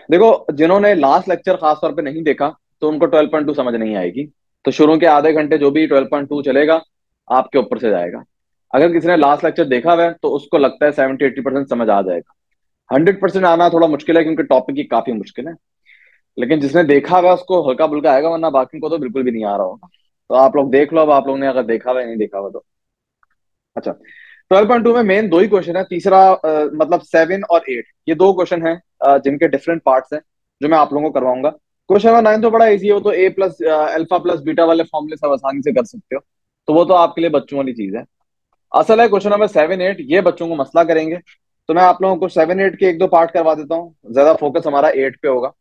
देखो, जिन्होंने last lecture खास तौर पे नहीं देखा तो उनको 12.2 समझ नहीं आएगी। तो शुरू के आधे घंटे जो भी 12.2 चलेगा आपके ऊपर से जाएगा। अगर किसी ने लास्ट लेक्चर देखा हुआ है तो उसको लगता है 70-80% समझ आ जाएगा। 100% आना थोड़ा मुश्किल है क्योंकि टॉपिक ही काफी मुश्किल है। लेकिन जिसने देखा हुआ है उसको हल्का फुल्का आएगा, वरना बाकी को तो बिल्कुल भी नहीं आ रहा होगा। तो आप लोग देख लो, अब आप लोगों ने अगर देखा हुआ है नहीं देखा हुआ तो। अच्छा, 12.2 में मेन दो ही क्वेश्चन है। तीसरा मतलब 7 और 8, ये दो क्वेश्चन है जिनके डिफरेंट पार्ट्स हैं, जो मैं आप लोगों को करवाऊंगा। क्वेश्चन नंबर 9 तो बड़ा इजी है, वो तो A plus alpha plus beta वाले फॉर्मूले सब आसानी से कर सकते हो। तो वो तो आपके लिए बच्चों वाली चीज है। असल है क्वेश्चन नंबर 7 8 ये बच्चों को मसला करेंगे। तो मैं आप लोगों को 7 8 के एक दो पार्ट करवा देता हूँ, ज्यादा फोकस हमारा 8 पे होगा।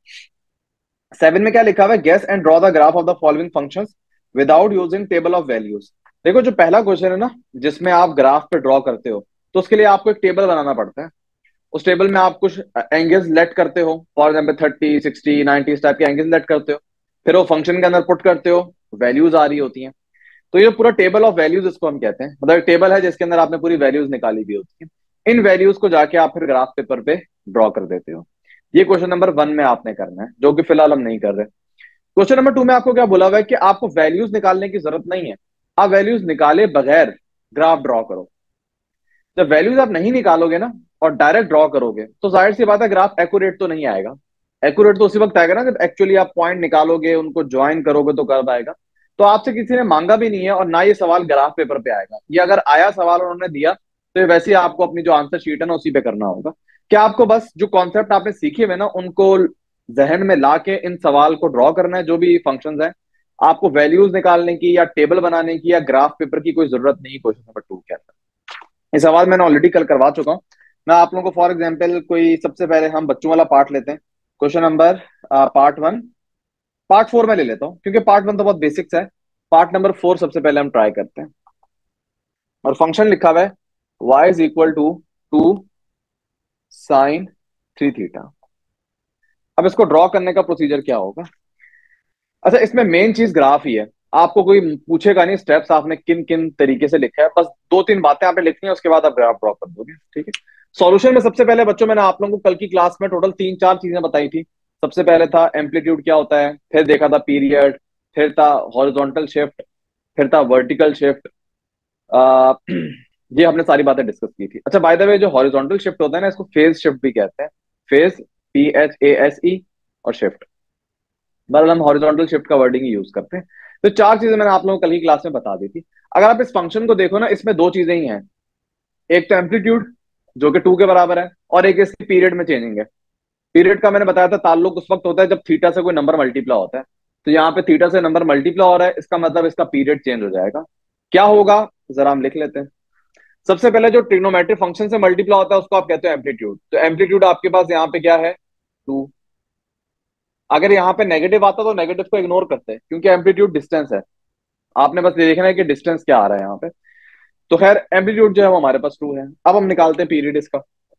7 में क्या लिखा हुआ है, guess and draw the graph of the following functions without using table of values. देखो, जो पहला क्वेश्चन है ना, जिसमें आप ग्राफ पे ड्रॉ करते हो, तो उसके लिए आपको एक टेबल बनाना पड़ता है। उस टेबल में आप कुछ एंगल्स लेट करते हो, फॉर एग्जाम्पल 30 60 90 इस टाइप के एंगल्स लेट करते हो। फिर वो फंक्शन के अंदर पुट करते हो, वैल्यूज आ रही होती हैं। तो ये पूरा टेबल ऑफ वैल्यूज इसको हम कहते हैं, मतलब एक टेबल है जिसके अंदर आपने पूरी वैल्यूज निकाली हुई होती है। इन वैल्यूज को जाके आप फिर ग्राफ पेपर पे ड्रॉ कर देते हो। ये क्वेश्चन नंबर 1 में आपने करना है, जो कि फिलहाल हम नहीं कर रहे। क्वेश्चन नंबर 2 में आपको क्या बोला हुआ है कि आपको वैल्यूज निकालने की जरूरत नहीं है। आप वैल्यूज निकाले बगैर ग्राफ ड्रॉ करो। जब वैल्यूज आप नहीं निकालोगे ना और डायरेक्ट ड्रॉ करोगे, तो जाहिर सी बात है ग्राफ एक्यूरेट तो नहीं आएगा। एक्यूरेट तो उसी वक्त आएगा ना जब एक्चुअली आप पॉइंट निकालोगे, उनको ज्वाइन करोगे तो कर पाएगा। तो आपसे किसी ने मांगा भी नहीं है और ना ये सवाल ग्राफ पेपर पे आएगा। ये अगर आया सवाल और उन्होंने दिया तो ये वैसे ही आपको अपनी जो आंसर शीट है ना उसी पे करना होगा। क्या आपको बस जो कॉन्सेप्ट आपने सीखे हुए ना उनको जहन में ला के इन सवाल को ड्रॉ करना है, जो भी फंक्शंस हैं। आपको वैल्यूज निकालने की या टेबल बनाने की या ग्राफ पेपर की कोई जरूरत नहीं। क्वेश्चन नंबर 2 के अंदर ये सवाल मैंने ऑलरेडी कल करवा चुका हूँ। मैं आप लोगों को फॉर एग्जाम्पल कोई सबसे पहले हम बच्चों वाला पार्ट लेते हैं। क्वेश्चन नंबर पार्ट 1, पार्ट 4 में ले लेता हूँ क्योंकि पार्ट 1 तो बहुत बेसिक्स है। पार्ट नंबर 4 सबसे पहले हम ट्राई करते हैं। और फंक्शन लिखा हुआ है y = 2 साइन 3 थीटा। अब इसको ड्रॉ करने का प्रोसीजर क्या होगा। अच्छा, इसमें मेन चीज ग्राफ ही है। आपको कोई पूछेगा नहीं स्टेप्स आपने किन किन तरीके से लिखा है, बस दो तीन बातें आपने लिखनी है, उसके बाद आप ग्राफ ड्रॉ कर दोगे, ठीक है। सॉल्यूशन में सबसे पहले बच्चों, मैंने आप लोगों को कल की क्लास में टोटल 3 4 चीजें बताई थी। सबसे पहले था एम्पलीट्यूड क्या होता है, फिर देखा था पीरियड, फिर था हॉरिजॉन्टल शिफ्ट, फिर था वर्टिकल शिफ्ट। ये हमने सारी बातें डिस्कस की थी। अच्छा, बाय द वे, जो हॉरिजॉन्टल शिफ्ट होता है ना, इसको फेज शिफ्ट भी कहते हैं। फेज, PHASE, और शिफ्ट, मतलब हम हॉरिजॉन्टल शिफ्ट का वर्डिंग ही यूज करते हैं। तो 4 चीजें मैंने आप लोगों को कल की क्लास में बता दी थी। अगर आप इस फंक्शन को देखो ना, इसमें दो चीजें ही हैं। एक तो एम्पलीट्यूड जो कि 2 के बराबर है, और एक इसकी पीरियड में चेंजिंग है। पीरियड का मैंने बताया था ताल्लुक उस वक्त होता है जब थीटा से कोई नंबर मल्टीप्लाई होता है। तो यहाँ पे थीटा से नंबर मल्टीप्लाई हो रहा है, इसका मतलब इसका पीरियड चेंज हो जाएगा। क्या होगा, जरा हम लिख लेते हैं। सबसे पहले जो ट्रिग्नोमेट्रिक फंक्शन से मल्टीप्लाई होता है उसको आप कहते हो एम्पलीट्यूड। तो एम्पलीट्यूड आपके पास यहाँ पे क्या है, 2। अगर यहाँ पे नेगेटिव आता तो नेगेटिव को इग्नोर करते हैं क्योंकि एम्पलीट्यूड डिस्टेंस है। आपने बस ये देखना है कि डिस्टेंस क्या आ रहा है यहाँ पे। तो खैर एम्पलीट्यूड जो है वो हमारे पास 2 है। अब हम निकालते हैं पीरियड इसका।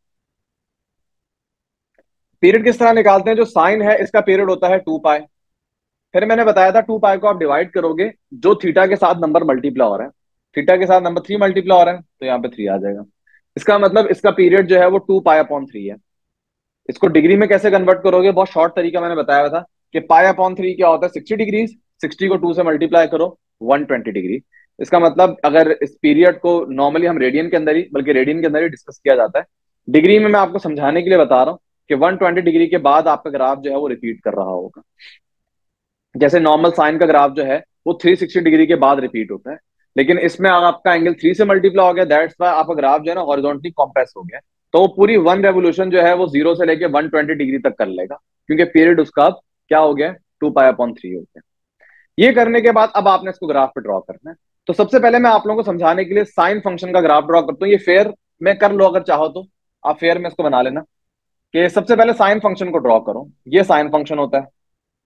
पीरियड किस तरह निकालते हैं, जो साइन है इसका पीरियड होता है 2 पाई। फिर मैंने बताया था 2 पाई को आप डिवाइड करोगे जो थीटा के साथ नंबर मल्टीप्लाई हो रहा है। थीटा के साथ नंबर 3 मल्टीप्लाई हो रहा है तो यहाँ पे 3 आ जाएगा। इसका मतलब इसका पीरियड जो है वो 2 पाई अपॉन 3 है। इसको डिग्री में कैसे कन्वर्ट करोगे, बहुत शॉर्ट तरीका मैंने बताया हुआ था कि पाई अपॉन 3 क्या होता है, 60 डिग्रीज। 60 को 2 से मल्टीप्लाई करो, 120 डिग्री। इसका मतलब अगर इस पीरियड को नॉर्मली हम रेडियन के अंदर ही, बल्कि रेडियन के अंदर ही डिस्कस किया जाता है। डिग्री में मैं आपको समझाने के लिए बता रहा हूँ कि 120 डिग्री के बाद आपका ग्राफ जो है वो रिपीट कर रहा होगा। जैसे नॉर्मल साइन का ग्राफ जो है वो 360 डिग्री के बाद रिपीट होता है। लेकिन इसमें अगर आपका एंगल 3 से मल्टीप्लाई हो गया, दैट्स वाई आपका ग्राफ जो है ना हॉरिजॉन्टली कॉम्प्रेस हो गया। तो वो पूरी 1 रेवोल्यूशन जो है वो 0 से लेके 120 डिग्री तक कर लेगा क्योंकि पीरियड उसका अब क्या हो गया, 2 पाई अपॉन 3 हो गया। ये करने के बाद अब आपने इसको ग्राफ पे ड्रॉ करना है। तो सबसे पहले मैं आप लोगों को समझाने के लिए साइन फंक्शन का ग्राफ ड्रॉ करता हूँ। ये फेयर में कर लो अगर चाहो तो, आप फेयर में इसको बना लेना कि सबसे पहले साइन फंक्शन को ड्रॉ करो। ये साइन फंक्शन होता है।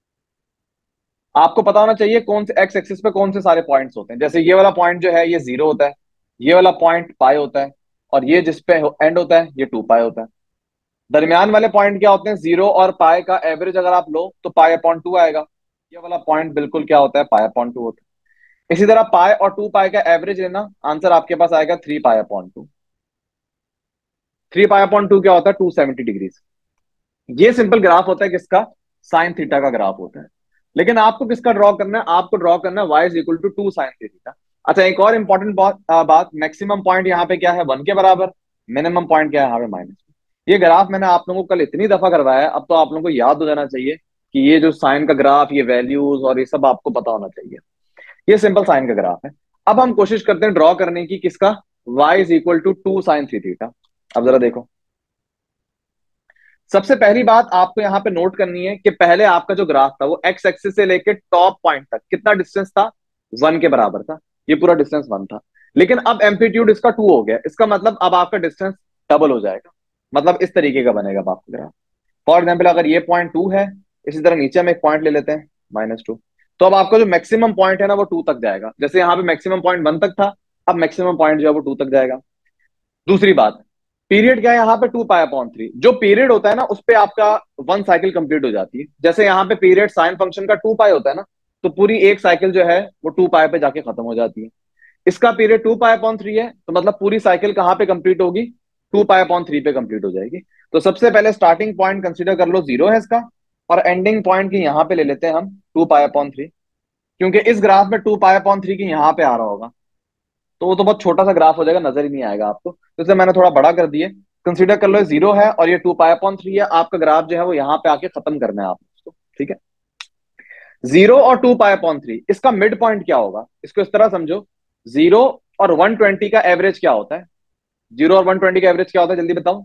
आपको पता होना चाहिए कौन से एक्स एक्सिस पे कौन से सारे पॉइंट्स होते हैं। जैसे ये वाला पॉइंट जो है ये 0 होता है, ये वाला पॉइंट पाई होता है, और ये जिस पे एंड होता है ये 2 पाई होता है। दरमियान वाले पॉइंट क्या होते हैं, 0 और पाई का एवरेज अगर आप लो तो पाई अपॉन 2 आएगा। ये वाला पॉइंट बिल्कुल क्या होता है, पाई अपॉन 2 होता है। इसी तरह पाई और 2 पाई का एवरेज लेना, आंसर आपके पास आएगा 3 पाई अपॉन 2। 3 पाई अपॉन 2 क्या होता है, 270 डिग्रीज। ये सिंपल ग्राफ होता है किसका, साइन थीटा का ग्राफ होता है। लेकिन आपको किसका ड्रॉ करना है, आपको ड्रॉ करना है y is equal to 2 sin theta. अच्छा एक और इंपॉर्टेंट बात, मैक्सिमम पॉइंट यहाँ पे क्या है 1 के बराबर, मिनिमम पॉइंट क्या है यहाँ पे -1। ये ग्राफ मैंने आप लोगों को कल इतनी दफा करवाया है, अब तो आप लोगों को याद हो जाना चाहिए कि ये जो साइन का ग्राफ, ये वैल्यूज और ये सब आपको पता होना चाहिए। ये सिंपल साइन का ग्राफ है। अब हम कोशिश करते हैं ड्रॉ करने की किसका, y is equal to 2 sin 3 theta. अब जरा देखो, सबसे पहली बात आपको यहां पे नोट करनी है कि पहले आपका जो ग्राफ था वो एक्स एक्सिस से लेके टॉप पॉइंट तक कितना डिस्टेंस था, 1 के बराबर था। ये पूरा डिस्टेंस 1 था। लेकिन अब एम्पलीट्यूड इसका 2 हो गया, इसका मतलब अब आपका डिस्टेंस डबल हो जाएगा। मतलब इस तरीके का बनेगा अब आपका ग्राफ। फॉर एग्जाम्पल अगर ये पॉइंट 2 है, इसी तरह नीचे हम एक पॉइंट ले लेते हैं -2, तो अब आपका जो मैक्सिमम पॉइंट है ना वो 2 तक जाएगा। जैसे यहाँ पे मैक्सिमम पॉइंट 1 तक था, अब मैक्सिमम पॉइंट जो है वो 2 तक जाएगा। दूसरी बात, पीरियड क्या है यहाँ पे 2 पाई अपॉन 3। जो पीरियड होता है ना उस पे आपका 1 साइकिल कंप्लीट हो जाती है। जैसे यहाँ पे पीरियड साइन फंक्शन का 2 पाई होता है ना, तो पूरी एक साइकिल जो है वो 2 पाई पे जाके खत्म हो जाती है। इसका पीरियड 2 पाई अपॉन 3 है, तो मतलब पूरी साइकिल कहाँ पे कंप्लीट होगी, 2 पाई अपॉन 3 पे कंप्लीट हो जाएगी। तो सबसे पहले स्टार्टिंग पॉइंट कंसिडर कर लो 0 है इसका, और एंडिंग पॉइंट की यहाँ पे ले लेते हैं हम 2 पाई अपॉन 3। क्योंकि इस ग्राफ में 2 पाई अपॉन 3 की यहाँ पे आ रहा होगा, तो वो तो बहुत छोटा सा ग्राफ हो जाएगा, नजर ही नहीं आएगा आपको, तो इसलिए मैंने थोड़ा बड़ा कर दिए। कंसीडर कर लो 0 है और ये 2 पाई अपॉन 3 है, आपका ग्राफ जो है वो यहाँ पे आके खत्म करना है आपको उसको, ठीक है। 0 और 2 पाई अपॉन 3, इसका मिड पॉइंट क्या होगा, इसको इस तरह समझो, 0 और 120 का एवरेज क्या होता है, 0 और 120 का एवरेज क्या होता है, जल्दी बताओ।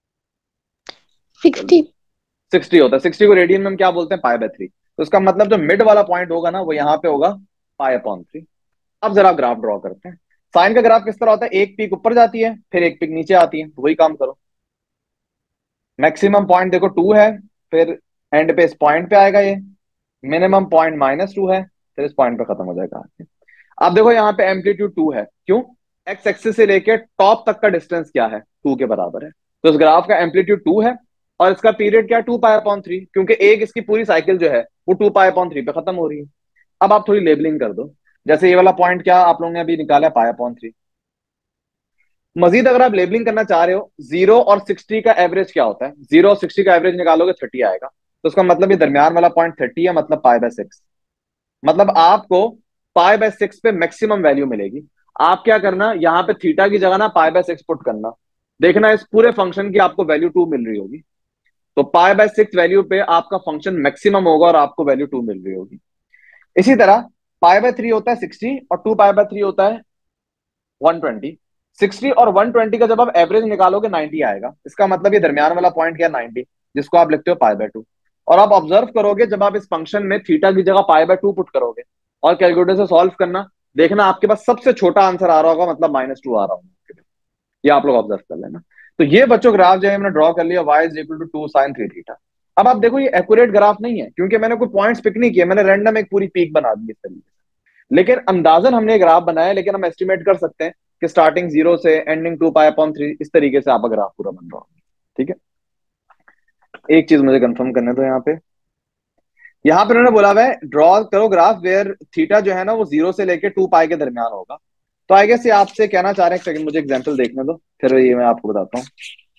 60। 60 होता है। 60 को रेडियन में हम क्या बोलते हैं, पाई/3। तो इसका मतलब जो मिड वाला पॉइंट होगा ना वो यहाँ पे होगा पाई/3। अब जरा ग्राफ ड्रॉ करते हैं। साइन का ग्राफ किस तरह होता है, एक पीक ऊपर जाती है फिर एक पीक नीचे आती है, तो वही काम करो। मैक्सिमम पॉइंट देखो 2 है, फिर एंड पे इस पॉइंट पे आएगा ये। मिनिमम पॉइंट -2 है, फिर इस पॉइंट पे खत्म हो जाएगा। अब देखो यहाँ पे एम्पलीट्यूड 2 है, क्यों, एक्स एक्सिस से लेके टॉप तक का डिस्टेंस क्या है, 2 के बराबर है। तो इस ग्राफ का एम्पलीट्यूड 2 है, और इसका पीरियड क्या है, 2 पाई अपॉन 3, क्योंकि एक इसकी पूरी साइकिल जो है वो 2 पाई अपॉन 3 पे खत्म हो रही है। अब आप थोड़ी लेबलिंग कर दो, जैसे ये वाला पॉइंट क्या आप लोगों ने अभी निकाला है, पाई/3। मजीद अगर आप लेबलिंग करना चाह रहे हो, 0 और 60 का एवरेज क्या होता है, 0 और 60 का एवरेज निकालोगे 30 आएगा। तो उसका मतलब ये दरमियान वाला पॉइंट 30 है, मतलब पाई/6। मतलब आपको पाई/6 पे मैक्सिमम वैल्यू मिलेगी। आप क्या करना, यहाँ पे थीटा की जगह ना पाई/6 पुट करना, देखना इस पूरे फंक्शन की आपको वैल्यू 2 मिल रही होगी। तो पाई/6 वैल्यू पे आपका फंक्शन मैक्सिमम होगा और आपको वैल्यू 2 मिल रही होगी। इसी तरह पाई/3 होता है 60 और 2 पाई/3 होता है 120। 60 और 120 का जब आप एवरेज निकालोगे 90 आएगा। इसका मतलब ये दरमियान वाला पॉइंट क्या है, 90, जिसको आप लिखते हो पाई/2। और आप ऑब्जर्व करोगे जब आप इस फंक्शन में थीटा की जगह पाई/2 पुट करोगे और कैलकुलेटर से सॉल्व करना, देखना आपके पास सबसे छोटा आंसर आ रहा होगा, मतलब -2 आ रहा होगा। ये आप लोग ऑब्जर्व कर लेना। तो ये बच्चों ग्राफ जो है मैंने ड्रॉ कर लिया, y is equal to 2 sin 3 theta. अब आप देखो ये एक्यूरेट ग्राफ नहीं है, क्योंकि मैंने कोई पॉइंट्स पिक नहीं किए, मैंने रैंडम एक पूरी पीक बना दी इस तरीके से। लेकिन अंदाजन हमने ग्राफ बनाया, लेकिन हम एस्टिमेट कर सकते हैं कि स्टार्टिंग 0 से एंडिंग 2 पाई/3, इस तरीके से आपका ग्राफ पूरा बन रहा होगा, ठीक है। एक चीज मुझे कंफर्म करने दो, यहाँ पे उन्होंने बोला हुआ है ड्रॉ करो ग्राफ वेयर थीटा जो है ना वो 0 से लेके 2 पाई के दरमियान होगा। तो आई गेस ये आपसे कहना चाह रहे हैं, सेकंड मुझे एग्जांपल देखने दो, फिर ये मैं आपको बताता हूँ।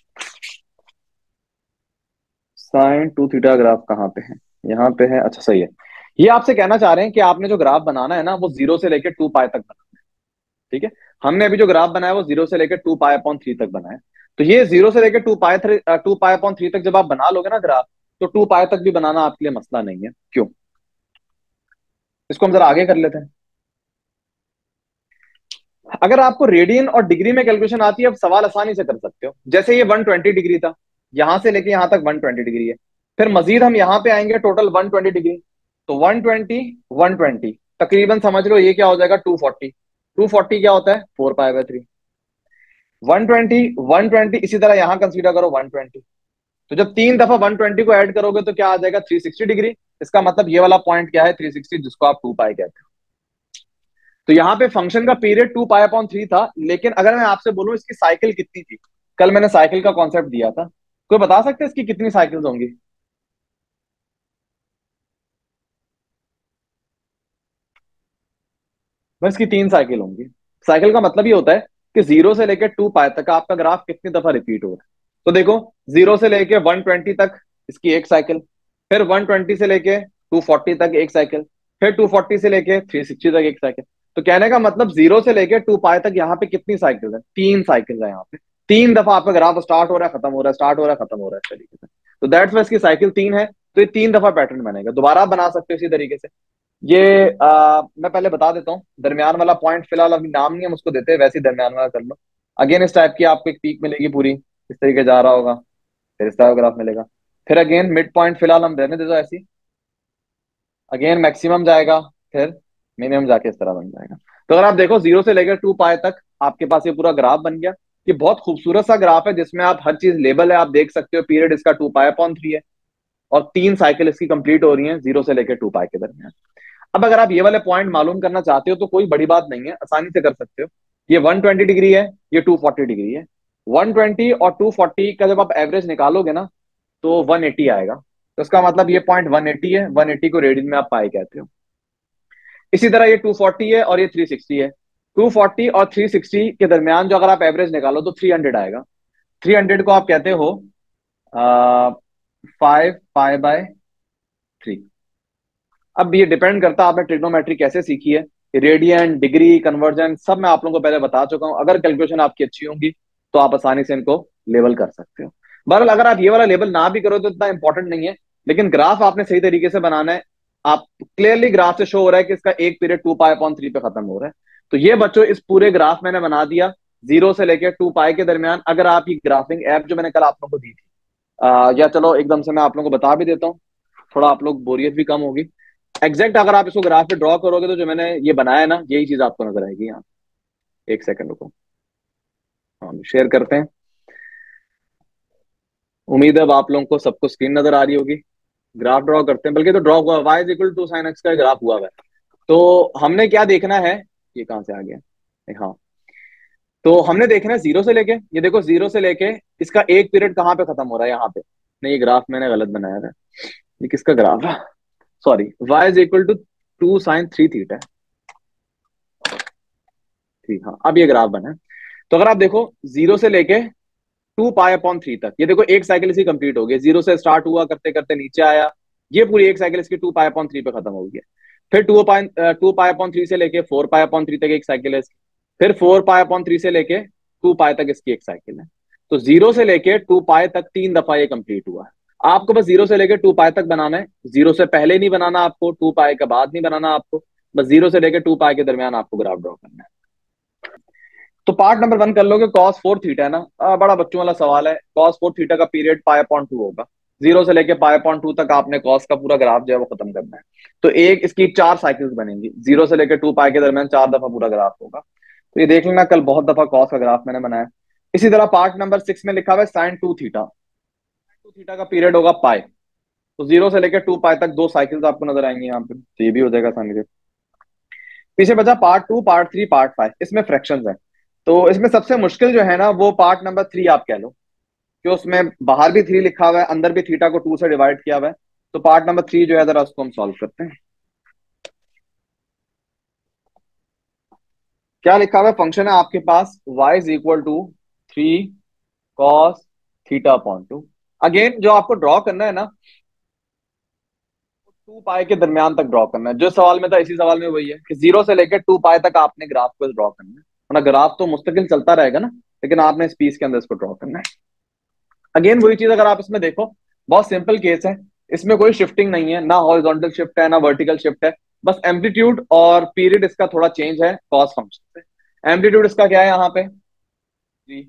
sin 2 थीटा ग्राफ कहाँ पे है, यहाँ पे है, अच्छा सही है। ये आपसे कहना चाह रहे हैं कि आपने जो ग्राफ बनाना है ना वो 0 से लेकर 2 पाई तक बनाना है, ठीक है। हमने अभी जो ग्राफ बनाया वो 0 से लेकर 2 पाई/3 तक बनाया। तो ये 0 से लेकर 2 पाई/3 तक जब आप बना लोगे ना ग्राफ, तो 2 पाई तक भी बनाना आपके लिए मसला नहीं है, क्यों। इसको हम जरा आगे कर लेते हैं। अगर आपको रेडियन और डिग्री में कैलकुलेशन आती है, आप सवाल आसानी से कर सकते हो। जैसे ये 120 डिग्री था, यहां से लेके यहां तक 120 डिग्री है, फिर मजीद हम यहाँ पे आएंगे टोटल 120 डिग्री। तो 120 120 तकरीबन समझ लो ये क्या हो जाएगा, 240। 240 क्या होता है, 4 पाई/3। 120 120 इसी तरह यहां कंसीडर करो 120। तो जब 3 दफा 120 को ऐड करोगे तो क्या आ जाएगा, 360 डिग्री। इसका मतलब ये वाला पॉइंट क्या है, 360, जिसको आप 2 पाई कहते हो। तो यहाँ पे फंक्शन का पीरियड 2 पाई/3 था, लेकिन अगर मैं आपसे बोलूं इसकी साइकिल कितनी थी, कल मैंने साइकिल का कॉन्सेप्ट दिया था, कोई बता सकते हैं इसकी कितनी साइकिल्स होंगी। बस इसकी 3 साइकिल होंगी। साइकिल का मतलब ये होता है कि 0 से लेकर 2 पाई तक आपका ग्राफ कितनी दफा रिपीट हो रहा है। तो देखो 0 से लेकर 120 तक इसकी एक साइकिल, फिर 120 से लेके 240 तक एक साइकिल, फिर 240 से लेके 360 तक एक साइकिल। तो कहने का मतलब 0 से लेके 2 पाई तक यहाँ पे कितनी साइकिल है, 3 साइकिल है यहाँ पे। 3 दफा आपका ग्राफ स्टार्ट हो रहा है, खत्म हो रहा है, स्टार्ट हो रहा है, खत्म हो रहा है, इस तरीके से। तो दैट्स वाई इसकी साइकिल 3 है। तो ये 3 दफा पैटर्न बनेगा, दोबारा आप बना सकते हो इसी तरीके से। ये मैं पहले बता देता हूँ, दरमियान वाला पॉइंट फिलहाल अभी नाम नहीं है, हम उसको देते हैं, वैसे ही दरमियान वाला कर लो। अगेन इस टाइप की आपको एक पीक मिलेगी पूरी, इस तरीके जा रहा होगा, फिर इस टाइप ग्राफ मिलेगा। फिर अगेन मिड पॉइंट फिलहाल हम रहने दे दो ऐसी, अगेन मैक्सिमम जाएगा, फिर मिनिमम जाके इस तरह बन जाएगा। तो अगर आप देखो 0 से लेकर 2 पाए तक आपके पास ये पूरा ग्राफ बन गया। ये बहुत खूबसूरत सा ग्राफ है जिसमें आप हर चीज लेबल है, आप देख सकते हो। पीरियड इसका 2 पाई अपॉन 3 है, और 3 साइकिल इसकी कंप्लीट हो रही है 0 से लेकर 2 पाई के दरमियान। अब अगर आप ये वाले पॉइंट मालूम करना चाहते हो तो कोई बड़ी बात नहीं है, आसानी से कर सकते हो। ये 120 डिग्री है, ये 240 डिग्री है। 120 और 240 का जब आप एवरेज निकालोगे ना, तो 180 आएगा। तो इसका मतलब ये पॉइंट 180 है, 180 को रेडियन में आप पाई कहते हो। इसी तरह ये 240 है और ये 360 है। 240 और 360 के दरमियान जो अगर आप एवरेज निकालो तो 300 आएगा। 300 को आप कहते हो 5 पाई बाय 3। अब ये डिपेंड करता है आपने ट्रिग्नोमेट्री कैसे सीखी है। रेडियन, डिग्री, कन्वर्जन सब मैं आप लोगों को पहले बता चुका हूं। अगर कैलकुलेशन आपकी अच्छी होंगी तो आप आसानी से इनको लेबल कर सकते हो। बहरहाल अगर आप ये वाला लेबल ना भी करो तो इतना इंपॉर्टेंट नहीं है, लेकिन ग्राफ आपने सही तरीके से बनाना है। आप क्लियरली ग्राफ से शो हो रहा है कि इसका एक पीरियड 2 पाई अपॉन 3 पे खत्म हो रहा है। तो ये बच्चों इस पूरे ग्राफ मैंने बना दिया 0 से लेकर 2 पाई के दरमियान। अगर आप ये ग्राफिंग ऐप जो मैंने कल आप लोगों को दी थी, या चलो एकदम से मैं आप लोगों को बता भी देता हूँ, थोड़ा आप लोग बोरियत भी कम होगी। एग्जैक्ट अगर आप इसको ग्राफ पे ड्रॉ करोगे तो जो मैंने ये बनाया है ना, यही चीज आपको नजर आएगी यहाँ। एक सेकंड रुको, हाँ शेयर करते हैं। उम्मीद है अब आप लोगों को सबको स्क्रीन नजर आ रही होगी। ग्राफ ड्रॉ करते हैं, बल्कि तो ड्रॉ हुआ y is equal to sine x का ग्राफ हुआ है। तो हमने क्या देखना है, ये कहाँ से आ गया, हाँ। तो हमने देखना है 0 से लेके, ये देखो 0 से लेके इसका एक पीरियड कहाँ पे खत्म हो रहा है, यहाँ पे। नहीं, ये ग्राफ मैंने गलत बनाया था, ये किसका ग्राफ है, sorry. y is equal to 2 sin 3 theta, ठीक, हाँ अब ये ग्राफ बना है। तो अगर आप देखो 0 से लेके 2 पाई अपॉन 3 तक, ये देखो एक साइकिल इसकी कंप्लीट हो गई। 0 से स्टार्ट हुआ, करते करते नीचे आया, ये पूरी एक साइकिल इसकी 2 पाई अपॉन 3 पे खत्म हो गई। फिर 2 पाई अपॉन 3 से लेके 4 पाई अपॉन 3 तक एक साइकिल है इसकी। फिर 4 पाई अपॉन 3 से लेके 2 पाई तक इसकी एक साइकिल है। तो 0 से लेके 2 पाई तक 3 दफा ये कंप्लीट हुआ है। आपको बस 0 से लेके 2 पाई तक बनाना है, 0 से पहले नहीं बनाना आपको, 2 पाई के बाद नहीं बनाना आपको, बस 0 से लेके 2 पाई के दरमियान आपको ग्राफ ड्रॉ करना है। तो पार्ट नंबर 1 कर लोगे, कॉस 4 थीटा है ना, बड़ा बच्चों वाला सवाल है। कॉस 4 थीटा का पीरियड पाई अपॉन 2 होगा। 0 से लेके पाई अपॉन 2 तक आपने कॉस का पूरा ग्राफ जो है वो खत्म करना है। तो एक इसकी 4 साइकिल्स बनेंगी, 0 से लेके 2 पाई के दरमियान 4 दफा पूरा ग्राफ होगा। तो ये देख लेना, कल बहुत दफा कॉस का ग्राफ मैंने बनाया। इसी तरह पार्ट नंबर 6 में लिखा हुआ है साइन 2 थीटा। 2 थीटा का पीरियड होगा पाई। तो 0 से लेकर 2 पाई तक 2 साइकिल्स आपको नजर आएंगी यहाँ पे, तो ये भी हो जाएगा आसानी से। पीछे बचा पार्ट 2, पार्ट 3, पार्ट 5, इसमें फ्रैक्शंस है। तो इसमें सबसे मुश्किल जो है ना वो पार्ट नंबर 3 आप कह लो, कि उसमें बाहर भी 3 लिखा हुआ है, अंदर भी थीटा को 2 से डिवाइड किया हुआ है। तो पार्ट नंबर 3 जो है जरा उसको हम सॉल्व करते हैं। क्या लिखा हुआ है, फंक्शन है आपके पास y is equal to 3 cos theta upon 2। Again जो आपको ड्रॉ करना है ना, 2 पाई के दरमियान तक ड्रॉ करना है। जो सवाल में था इसी सवाल में वही है कि 0 से लेकर 2 पाई तक आपने ग्राफ को ड्रॉ करना है, वरना ग्राफ तो मुस्तकिल चलता रहेगा ना, लेकिन आपने इस पीस के अंदर इसको ड्रॉ करना है। अगेन वही चीज अगर आप इसमें देखो, बहुत सिंपल केस है। इसमें कोई शिफ्टिंग नहीं है, ना हॉरिजॉन्टल शिफ्ट है ना वर्टिकल शिफ्ट है। बस एम्पलीट्यूड और पीरियड इसका थोड़ा चेंज है कॉस फंक्शन से। एम्पलीट्यूड इसका क्या है यहाँ पे जी,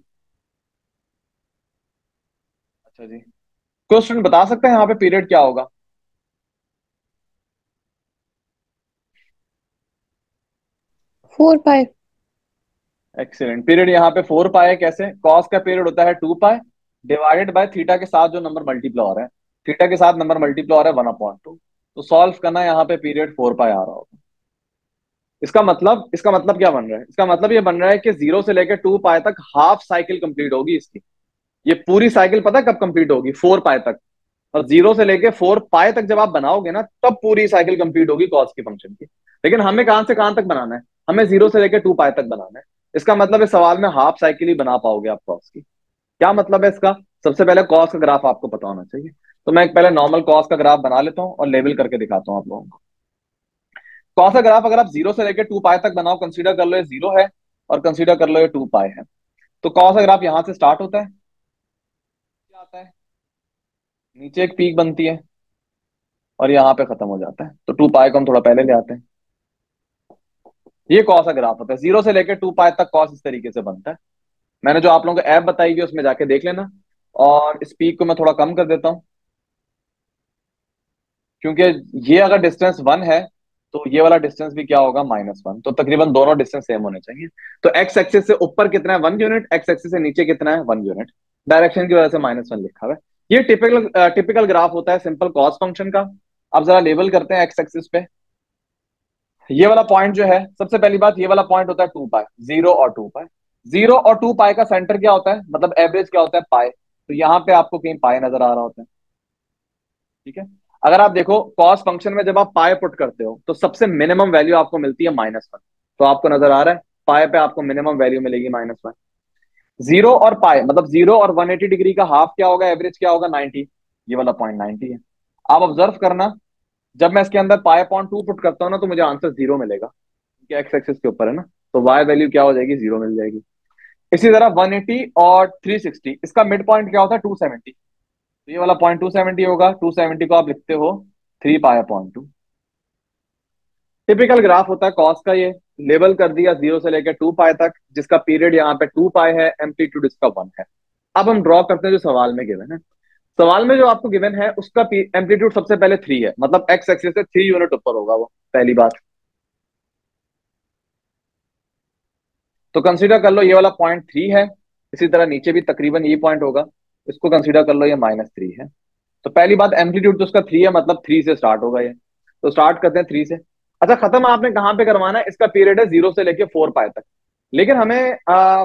अच्छा जी, क्वेश्चन बता सकते हैं यहाँ पे पीरियड क्या होगा। 4 पाई। एक्सीलेंट, पीरियड यहाँ पे 4 पाई है। कैसे, कॉस का पीरियड होता है 2 पाई डिवाइडेड बाय थीटा के साथ जो नंबर मल्टीप्लाई हो रहा है, थीटा के साथ नंबर मल्टीप्लाई हो रहा है 1/2। तो सॉल्व करना यहाँ पे पीरियड 4 पाई आ रहा होगा। इसका मतलब क्या बन रहा है, इसका मतलब ये बन रहा है कि 0 से लेकर 2 पाई तक हाफ साइकिल कंप्लीट होगी इसकी। ये पूरी साइकिल पता है कब कंप्लीट होगी, 4 पाई तक। और 0 से लेके 4 पाई तक जब आप बनाओगे ना, तब पूरी साइकिल कंप्लीट होगी कॉस के फंक्शन की। लेकिन हमें कहां से कहां तक बनाना है, हमें 0 से लेके 2 पाई तक बनाना है। इसका मतलब इस सवाल में हाफ साइकिल ही बना पाओगे आप कॉस की। क्या मतलब है इसका, सबसे पहले कॉस का ग्राफ आपको पता होना चाहिए। तो मैं एक पहले नॉर्मल कॉस का ग्राफ बना लेता हूँ और लेबल करके दिखाता हूँ आप लोगों को। कॉस का ग्राफ अगर आप जीरो से लेकर 2 पाई तक बनाओ, कंसीडर कर लो ये जीरो है और कंसीडर कर लो ये 2 पाई है। तो कॉस का ग्राफ यहां से स्टार्ट होता है, क्या आता है, नीचे एक पीक बनती है और यहाँ पे खत्म हो जाता है। तो 2 पाई को हम थोड़ा पहले ले आते हैं। ये कॉस का ग्राफ होता है, जीरो से लेकर 2 पाई तक कॉस इस तरीके से बनता है। मैंने जो आप लोगों को ऐप बताई हुई है उसमें जाके देख लेना। और इस पीक को मैं थोड़ा कम कर देता हूँ, क्योंकि ये अगर डिस्टेंस 1 है तो ये वाला डिस्टेंस भी क्या होगा, -1। तो तकरीबन दोनों डिस्टेंस सेम होने चाहिए। तो एक्स एक्सिस से ऊपर कितना है, 1 यूनिट, एक्स एक्सिस से नीचे कितना है, 1 यूनिट। डायरेक्शन की वजह से -1 लिखा हुआ है। ये टिपिकल टिपिकल ग्राफ होता है सिंपल कॉस फंक्शन का। अब जरा लेबल करते हैं एक्स एक्सिस पे। ये वाला पॉइंट जो है, सबसे पहली बात, ये वाला पॉइंट होता है 2 पाई, जीरो और 2 पाई। जीरो और 2 पाई का सेंटर क्या होता है, मतलब एवरेज क्या होता है, पाई। तो यहाँ पे आपको कहीं पाई नजर आ रहा होता है, ठीक है। अगर आप देखो कॉस फंक्शन में जब आप पाए पुट करते हो तो सबसे मिनिमम वैल्यू आपको मिलती है -1। तो आपको नजर आ रहा है पाए पे आपको मिनिमम वैल्यू मिलेगी -1। जीरो और पाए मतलब जीरो और 180 डिग्री का हाफ क्या होगा, एवरेज क्या होगा, 90। ये वाला पॉइंट 90 है। आप ऑब्जर्व करना, जब मैं इसके अंदर पाए.2 पुट करता हूँ ना तो मुझे आंसर जीरो मिलेगा, क्योंकि एक्स एक्सिस के ऊपर है ना। तो वाई वैल्यू क्या हो जाएगी, जीरो मिल जाएगी। इसी तरह 180 और 360, इसका मिड पॉइंट क्या होता है, 270। तो ये वाला पॉइंट 270 होगा, 270 को आप लिखते हो 3 पाई/2। टिपिकल ग्राफ होता है कॉस का ये। लेबल कर दिया जीरो से लेकर 2 पाई तक, जिसका पीरियड यहाँ पे 2 पाई है, एम्पलीट्यूड इसका 1 है। अब हम ड्रॉ करते हैं जो सवाल में गिवन है। सवाल में जो आपको गिवन है उसका एम्पलीट्यूड सबसे पहले 3 है, मतलब एक्स एक्सिस से 3 यूनिट ऊपर होगा वो, पहली बात। तो कंसीडर कर लो ये वाला पॉइंट 3 है। इसी तरह नीचे भी तकरीबन ये पॉइंट होगा, इसको कंसीडर कर लो ये -3 है। तो पहली बात, एम्पलीट्यूड तो उसका 3 है, मतलब 3 से स्टार्ट होगा ये। तो स्टार्ट करते हैं 3 से। अच्छा, खत्म आपने कहाँ पे करवाना है, इसका पीरियड है जीरो से लेके 4 पाई तक। लेकिन हमें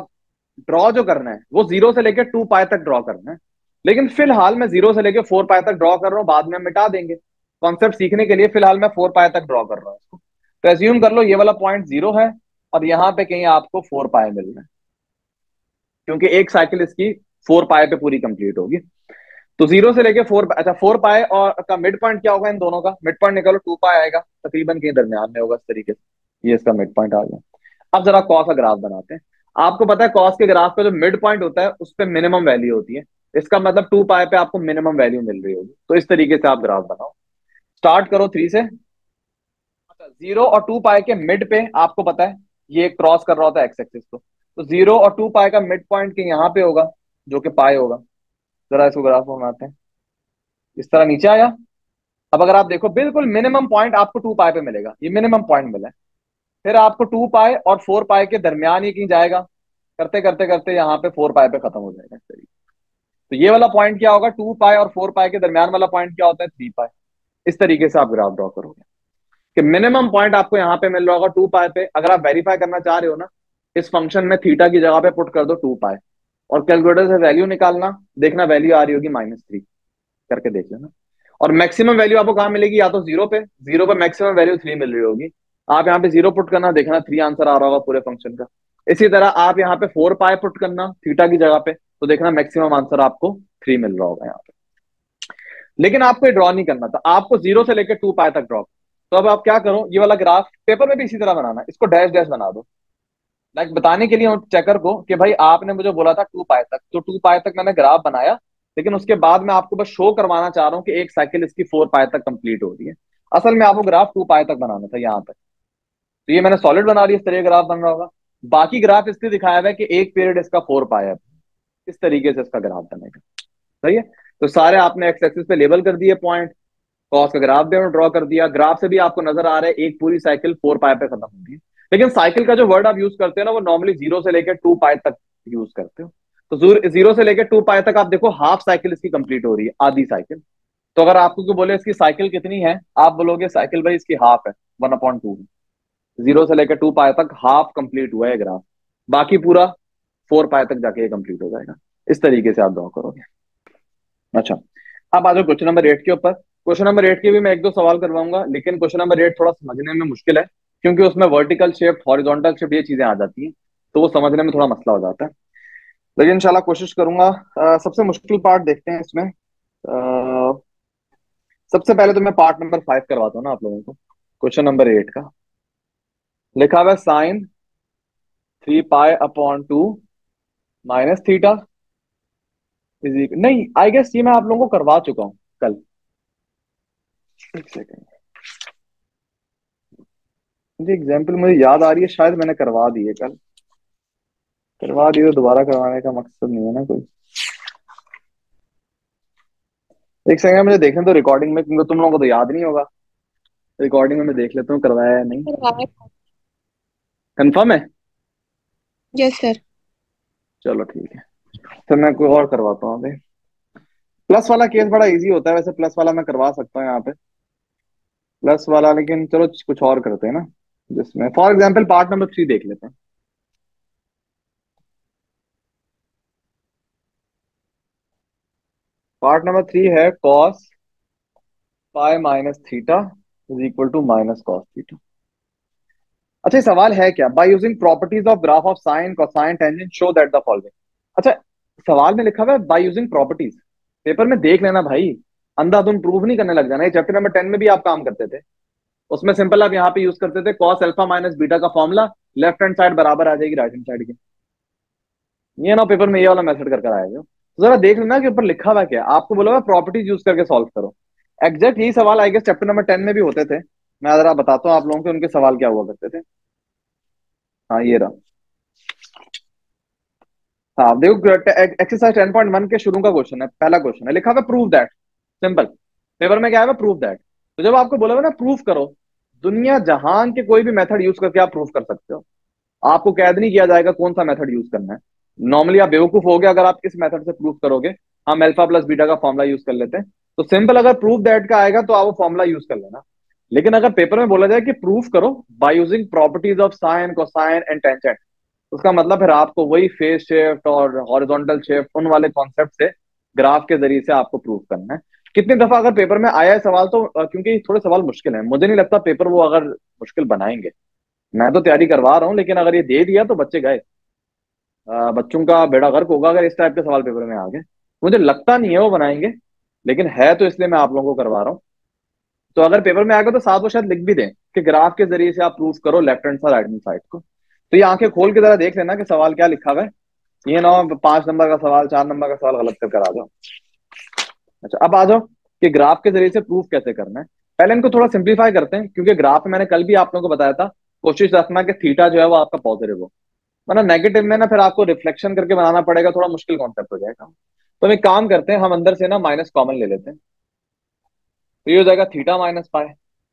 ड्रॉ जो करना है वो जीरो से लेके 2 पाई तक ड्रॉ करना है। लेकिन फिलहाल मैं जीरो से लेके 4 पाई तक ड्रॉ कर रहा हूँ, बाद में हम मिटा देंगे। कॉन्सेप्ट सीखने के लिए फिलहाल मैं 4 पाई तक ड्रॉ कर रहा हूँ इसको। तो एज्यूम कर लो ये वाला पॉइंट जीरो है और यहाँ पे कहीं आपको 4 पाई मिल रहा है, क्योंकि एक साइकिल इसकी 4 पाई पे पूरी कंप्लीट होगी। तो जीरो से लेके 4, अच्छा 4 पाई और का मिड पॉइंट क्या होगा, इन दोनों का मिड पॉइंट निकालो, 2 पाई आएगा, तकरीबन कहीं दरमियान में होगा इस तरीके से। ये इसका मिड पॉइंट आ गया। अब जरा कॉस का ग्राफ बनाते हैं। आपको पता है कॉस के ग्राफ का जो मिड पॉइंट होता है उस पर मिनिमम वैल्यू होती है। इसका मतलब 2 पाई पे आपको मिनिमम वैल्यू मिल रही होगी। तो इस तरीके से आप ग्राफ बनाओ। स्टार्ट करो 3 से। अच्छा, जीरो और 2 पाई के मिड पे आपको पता है ये क्रॉस कर रहा होता है एक्स एक्सिस को। तो जीरो और 2 पाई का मिड पॉइंट के यहाँ पे होगा, जो कि पाई होगा। जरा इसको ग्राफ बनाते हैं। इस तरह नीचे आया। अब अगर आप देखो बिल्कुल मिनिमम पॉइंट आपको 2 पाई पे मिलेगा, ये मिनिमम पॉइंट मिला है। फिर आपको 2 पाई और 4 पाई के दरमियान ही कहीं जाएगा, करते करते करते यहाँ पे 4 पाई पे खत्म हो जाएगा इस तरीके। तो ये वाला पॉइंट क्या होगा, 2 पाई और 4 पाई के दरमियान वाला पॉइंट क्या होता है, 3 पाई। इस तरीके से आप ग्राफ ड्रॉ करोगे कि मिनिमम पॉइंट आपको यहाँ पे मिल रहा होगा 2 पाई पे। अगर आप वेरीफाई करना चाह रहे हो ना, इस फंक्शन में थीटा की जगह पे पुट कर दो 2 पाई और कैलकुलेटर से वैल्यू निकालना, देखना वैल्यू आ रही होगी -3, करके देख लेना। और मैक्सिमम वैल्यू आपको कहाँ मिलेगी, या तो जीरो पे, जीरो पे मैक्सिमम वैल्यू 3 मिल रही होगी। आप यहाँ पे जीरो पुट करना, देखना 3 आंसर आ रहा होगा पूरे फंक्शन का। इसी तरह आप यहाँ पे 4 पाई पुट करना थीटा की जगह पे, तो देखना मैक्सिमम आंसर आपको 3 मिल रहा होगा यहाँ पे। लेकिन आपको ये ड्रॉ नहीं करना था, आपको जीरो से लेकर 2 पाई तक ड्रॉ। तो अब आप क्या करो, ये वाला ग्राफ पेपर में भी इसी तरह बनाना, इसको डैश डैश बना दो। लाइक बताने के लिए चेकर को कि भाई आपने मुझे बोला था 2 पाई तक, तो 2 पाई तक मैंने ग्राफ बनाया। लेकिन उसके बाद मैं आपको बस शो करवाना चाह रहा हूँ कि एक साइकिल इसकी 4 पाई तक कंप्लीट हो रही है। असल में आपको ग्राफ 2 पाई तक बनाना था यहाँ तक। तो ये मैंने सॉलिड बना लिया, इस तरह ग्राफ बन रहा होगा। बाकी ग्राफ इसलिए दिखाया हुआ है कि एक पीरियड इसका 4 पाई है। इस तरीके से इसका ग्राफ बनेगा, सही है। तो सारे आपने एक्स एक्सिस पे लेबल कर दिए पॉइंट। कॉस का ग्राफ भी हमने ड्रॉ कर दिया। ग्राफ से भी आपको नजर आ रहा है एक पूरी साइकिल 4 पाई पे खत्म होगी। लेकिन साइकिल का जो वर्ड आप यूज करते हो ना, वो नॉर्मली जीरो से लेकर 2 पाई तक यूज करते हो। तो जीरो से लेकर 2 पाई तक आप देखो हाफ साइकिल इसकी कंप्लीट हो रही है, आधी साइकिल। तो अगर आपको कोई बोले इसकी साइकिल कितनी है, आप बोलोगे साइकिल भाई इसकी हाफ है, 1/2 है। जीरो से लेकर 2 पाई तक हाफ कंप्लीट हुआ है ग्राफ, बाकी पूरा 4 पाई तक जाके ये कंप्लीट हो जाएगा। इस तरीके से आप ड्रॉ करोगे। अच्छा, अब आ जाओ क्वेश्चन नंबर 8 के ऊपर। क्वेश्चन नंबर 8 के भी मैं एक दो सवाल करवाऊंगा, लेकिन क्वेश्चन नंबर 8 थोड़ा समझने में मुश्किल है, क्योंकि उसमें वर्टिकल शिफ्ट, हॉरिजॉन्टल शिफ्ट, ये चीजें आ जाती हैं। तो वो समझने में थोड़ा मसला हो जाता है। लेकिन इंशाल्लाह कोशिश करूंगा। सबसे मुश्किल पार्ट देखते हैं इसमें। सबसे पहले तो मैं पार्ट नंबर 5 करवाता हूँ ना आप लोगों को, क्वेश्चन नंबर 8 का। लिखा हुआ है sine 3 pi upon 2 minus theta is equal, नहीं आई गेस ये मैं आप लोगों को करवा चुका हूँ कल। एक सेकेंड, मुझे एग्जाम्पल मुझे याद आ रही है, शायद मैंने करवा दी है कल। करवा दी तो दोबारा करवाने का मकसद नहीं है ना कोई। एक सेकंड मुझे देखने तो रिकॉर्डिंग में, क्योंकि तुम लोगों को तो याद नहीं होगा। रिकॉर्डिंग में मैं देख लेता हूँ करवाया है नहीं। करवाया। कंफर्म है? Yes sir. चलो ठीक है, फिर मैं कोई और करवाता हूँ अभी। प्लस वाला केस बड़ा इजी होता है वैसे, प्लस वाला मैं करवा सकता हूँ यहाँ पे, प्लस वाला। लेकिन चलो कुछ और करते हैं ना, जिसमें फॉर एग्जाम्पल पार्ट नंबर 3 देख लेते हैं। पार्ट नंबर 3 है cos pi minus theta is equal to minus cos theta. अच्छा ये सवाल है क्या, by using properties of graph of sine cosine tangent show that the following. अच्छा, सवाल में लिखा हुआ है बाय यूजिंग प्रॉपर्टीज। पेपर में देख लेना भाई, अंधाधुंध प्रूव नहीं करने लग जाना। ये चैप्टर नंबर 10 में भी आप काम करते थे, उसमें सिंपल आप यहाँ पे यूज करते थे कॉस अल्फा माइनस बीटा का फॉर्मूला, लेफ्ट हैंड साइड बराबर आ जाएगी राइट हैंड साइड के। ये ना पेपर में ये वाला मेथड करके आएगा, तो जरा देख लेना कि ऊपर लिखा हुआ क्या, आपको बोला हुआ प्रॉपर्टीज यूज करके सॉल्व करो। एग्जैक्ट यही सवाल आई गेस चैप्टर नंबर 10 में भी होते थे। मैं जरा बताता हूँ आप लोगों के उनके सवाल क्या हुआ करते थे। हाँ ये रहा। हाँ देखो, एक्सरसाइज 10.1 के शुरू का क्वेश्चन है, पहला क्वेश्चन है, लिखा हुआ प्रूव दैट। सिंपल, पेपर में क्या है, प्रूव दैट। तो जब आपको बोला हुआ ना प्रूफ करो, दुनिया जहान के कोई भी मेथड यूज करके आप प्रूफ कर सकते हो। आपको कैद नहीं किया जाएगा कौन सा मेथड यूज करना है। नॉर्मली आप बेवकूफ हो गए अगर आप इस मेथड से प्रूफ करोगे। हम अल्फा प्लस बीटा का फॉर्मुला यूज कर लेते हैं, तो सिंपल अगर प्रूफ दैट का आएगा तो आप वो फॉर्मुला यूज कर लेना। लेकिन अगर पेपर में बोला जाए कि प्रूफ करो by using properties of sine cosine and tangent, उसका मतलब फिर आपको वही फेज शिफ्ट और हॉरिजॉन्टल शिफ्ट उन वाले कॉन्सेप्ट से ग्राफ के जरिए से आपको प्रूफ करना है। कितनी दफा अगर पेपर में आया है सवाल तो क्योंकि थोड़े सवाल मुश्किल है, मुझे नहीं लगता पेपर वो अगर मुश्किल बनाएंगे। मैं तो तैयारी करवा रहा हूँ, लेकिन अगर ये दे दिया तो बच्चे गए। बच्चों का बेड़ा गर्क होगा अगर इस टाइप के सवाल पेपर में आ गए। मुझे लगता नहीं है वो बनाएंगे, लेकिन है तो इसलिए मैं आप लोगों को करवा रहा हूँ। तो अगर पेपर में आ गया तो साथ वो शायद लिख भी दें कि ग्राफ के जरिए से आप प्रूफ करो left hand side right hand side को। तो ये आंखें खोल के जरा देख लेना कि सवाल क्या लिखा हुआ है। ये ना 5 नंबर का सवाल 4 नंबर का सवाल गलत करके आ जाओ। अच्छा अब आ जाओ कि ग्राफ के जरिए से प्रूफ कैसे करना है। पहले इनको थोड़ा सिंप्लीफाई करते हैं, क्योंकि ग्राफ में मैंने कल भी आप लोगों को बताया था, कोशिश रखना कि थीटा जो है वो आपका पॉजिटिव हो, वरना नेगेटिव में ना फिर आपको रिफ्लेक्शन करके बनाना पड़ेगा, थोड़ा मुश्किल कॉन्सेप्ट हो जाएगा। तो हम एक काम करते हैं, हम अंदर से ना माइनस कॉमन ले लेते हैं, तो ये हो जाएगा थीटा माइनस पाई।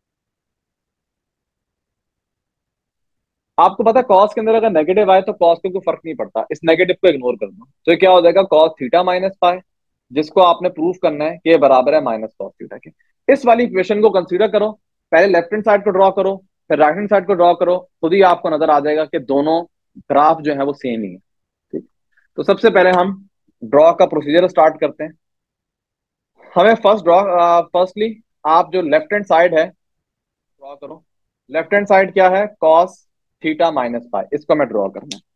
आपको पता है कॉस के अंदर अगर नेगेटिव आए तो कॉस को कोई फर्क नहीं पड़ता, इस नेगेटिव को इग्नोर कर दो, तो ये क्या हो जाएगा कॉस थीटा माइनस पाई, जिसको आपने प्रूफ करना है कि ये बराबर है माइनस कॉस थीटा के। इस वाली इक्वेशन को कंसीडर करो, पहले लेफ्ट हैंड साइड को ड्रॉ करो, फिर राइट हैंड साइड को ड्रॉ करो, खुद ही आपको नजर आ जाएगा कि दोनों ग्राफ जो है वो सेम ही है। ठीक, तो सबसे पहले हम ड्रॉ का प्रोसीजर स्टार्ट करते हैं। हमें फर्स्ट ड्रॉ, फर्स्टली आप जो लेफ्ट हैंड साइड है ड्रॉ करो। लेफ्ट हैंड साइड क्या है, कॉस थीटा माइनस पाई, इसको मैं ड्रॉ करना है।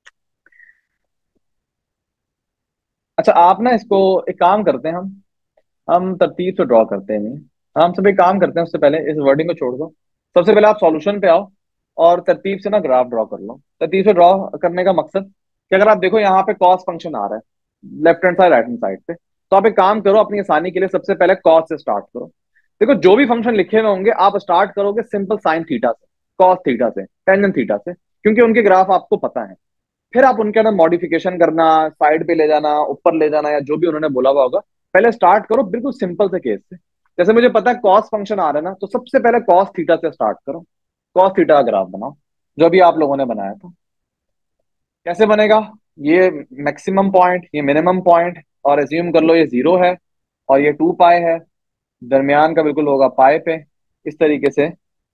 अच्छा आप ना इसको एक काम करते हैं, हम तरतीब से ड्रॉ करते हैं नहीं, हम सब एक काम करते हैं, उससे पहले इस वर्डिंग को छोड़ दो। सबसे पहले आप सॉल्यूशन पे आओ और तरतीब से ना ग्राफ ड्रॉ कर लो। तरतीब से ड्रॉ करने का मकसद कि अगर आप देखो यहाँ पे कॉस फंक्शन आ रहा है left hand side right hand side पे, तो आप एक काम करो अपनी आसानी के लिए सबसे पहले कॉस से स्टार्ट करो। देखो जो भी फंक्शन लिखे हुए होंगे आप स्टार्ट करोगे सिंपल साइन थीटा से, कॉस थीटा से, टेंजेंट थीटा से, क्योंकि उनके ग्राफ आपको पता है। फिर आप उनके अंदर मॉडिफिकेशन करना, साइड पे ले जाना, ऊपर ले जाना, या जो भी उन्होंने बोला हुआ होगा, पहले स्टार्ट करो बिल्कुल सिंपल से केस से। जैसे मुझे पता है कॉस फंक्शन आ रहा है ना, तो सबसे पहले कॉस थीटा से स्टार्ट करो, कॉस थीटा का ग्राफ बनाओ जो भी आप लोगों ने बनाया था। कैसे बनेगा, ये मैक्सिमम पॉइंट, ये मिनिमम पॉइंट, और एज्यूम कर लो ये 0 है और ये 2 पाई है, दरमियान का बिल्कुल होगा पाई पे। इस तरीके से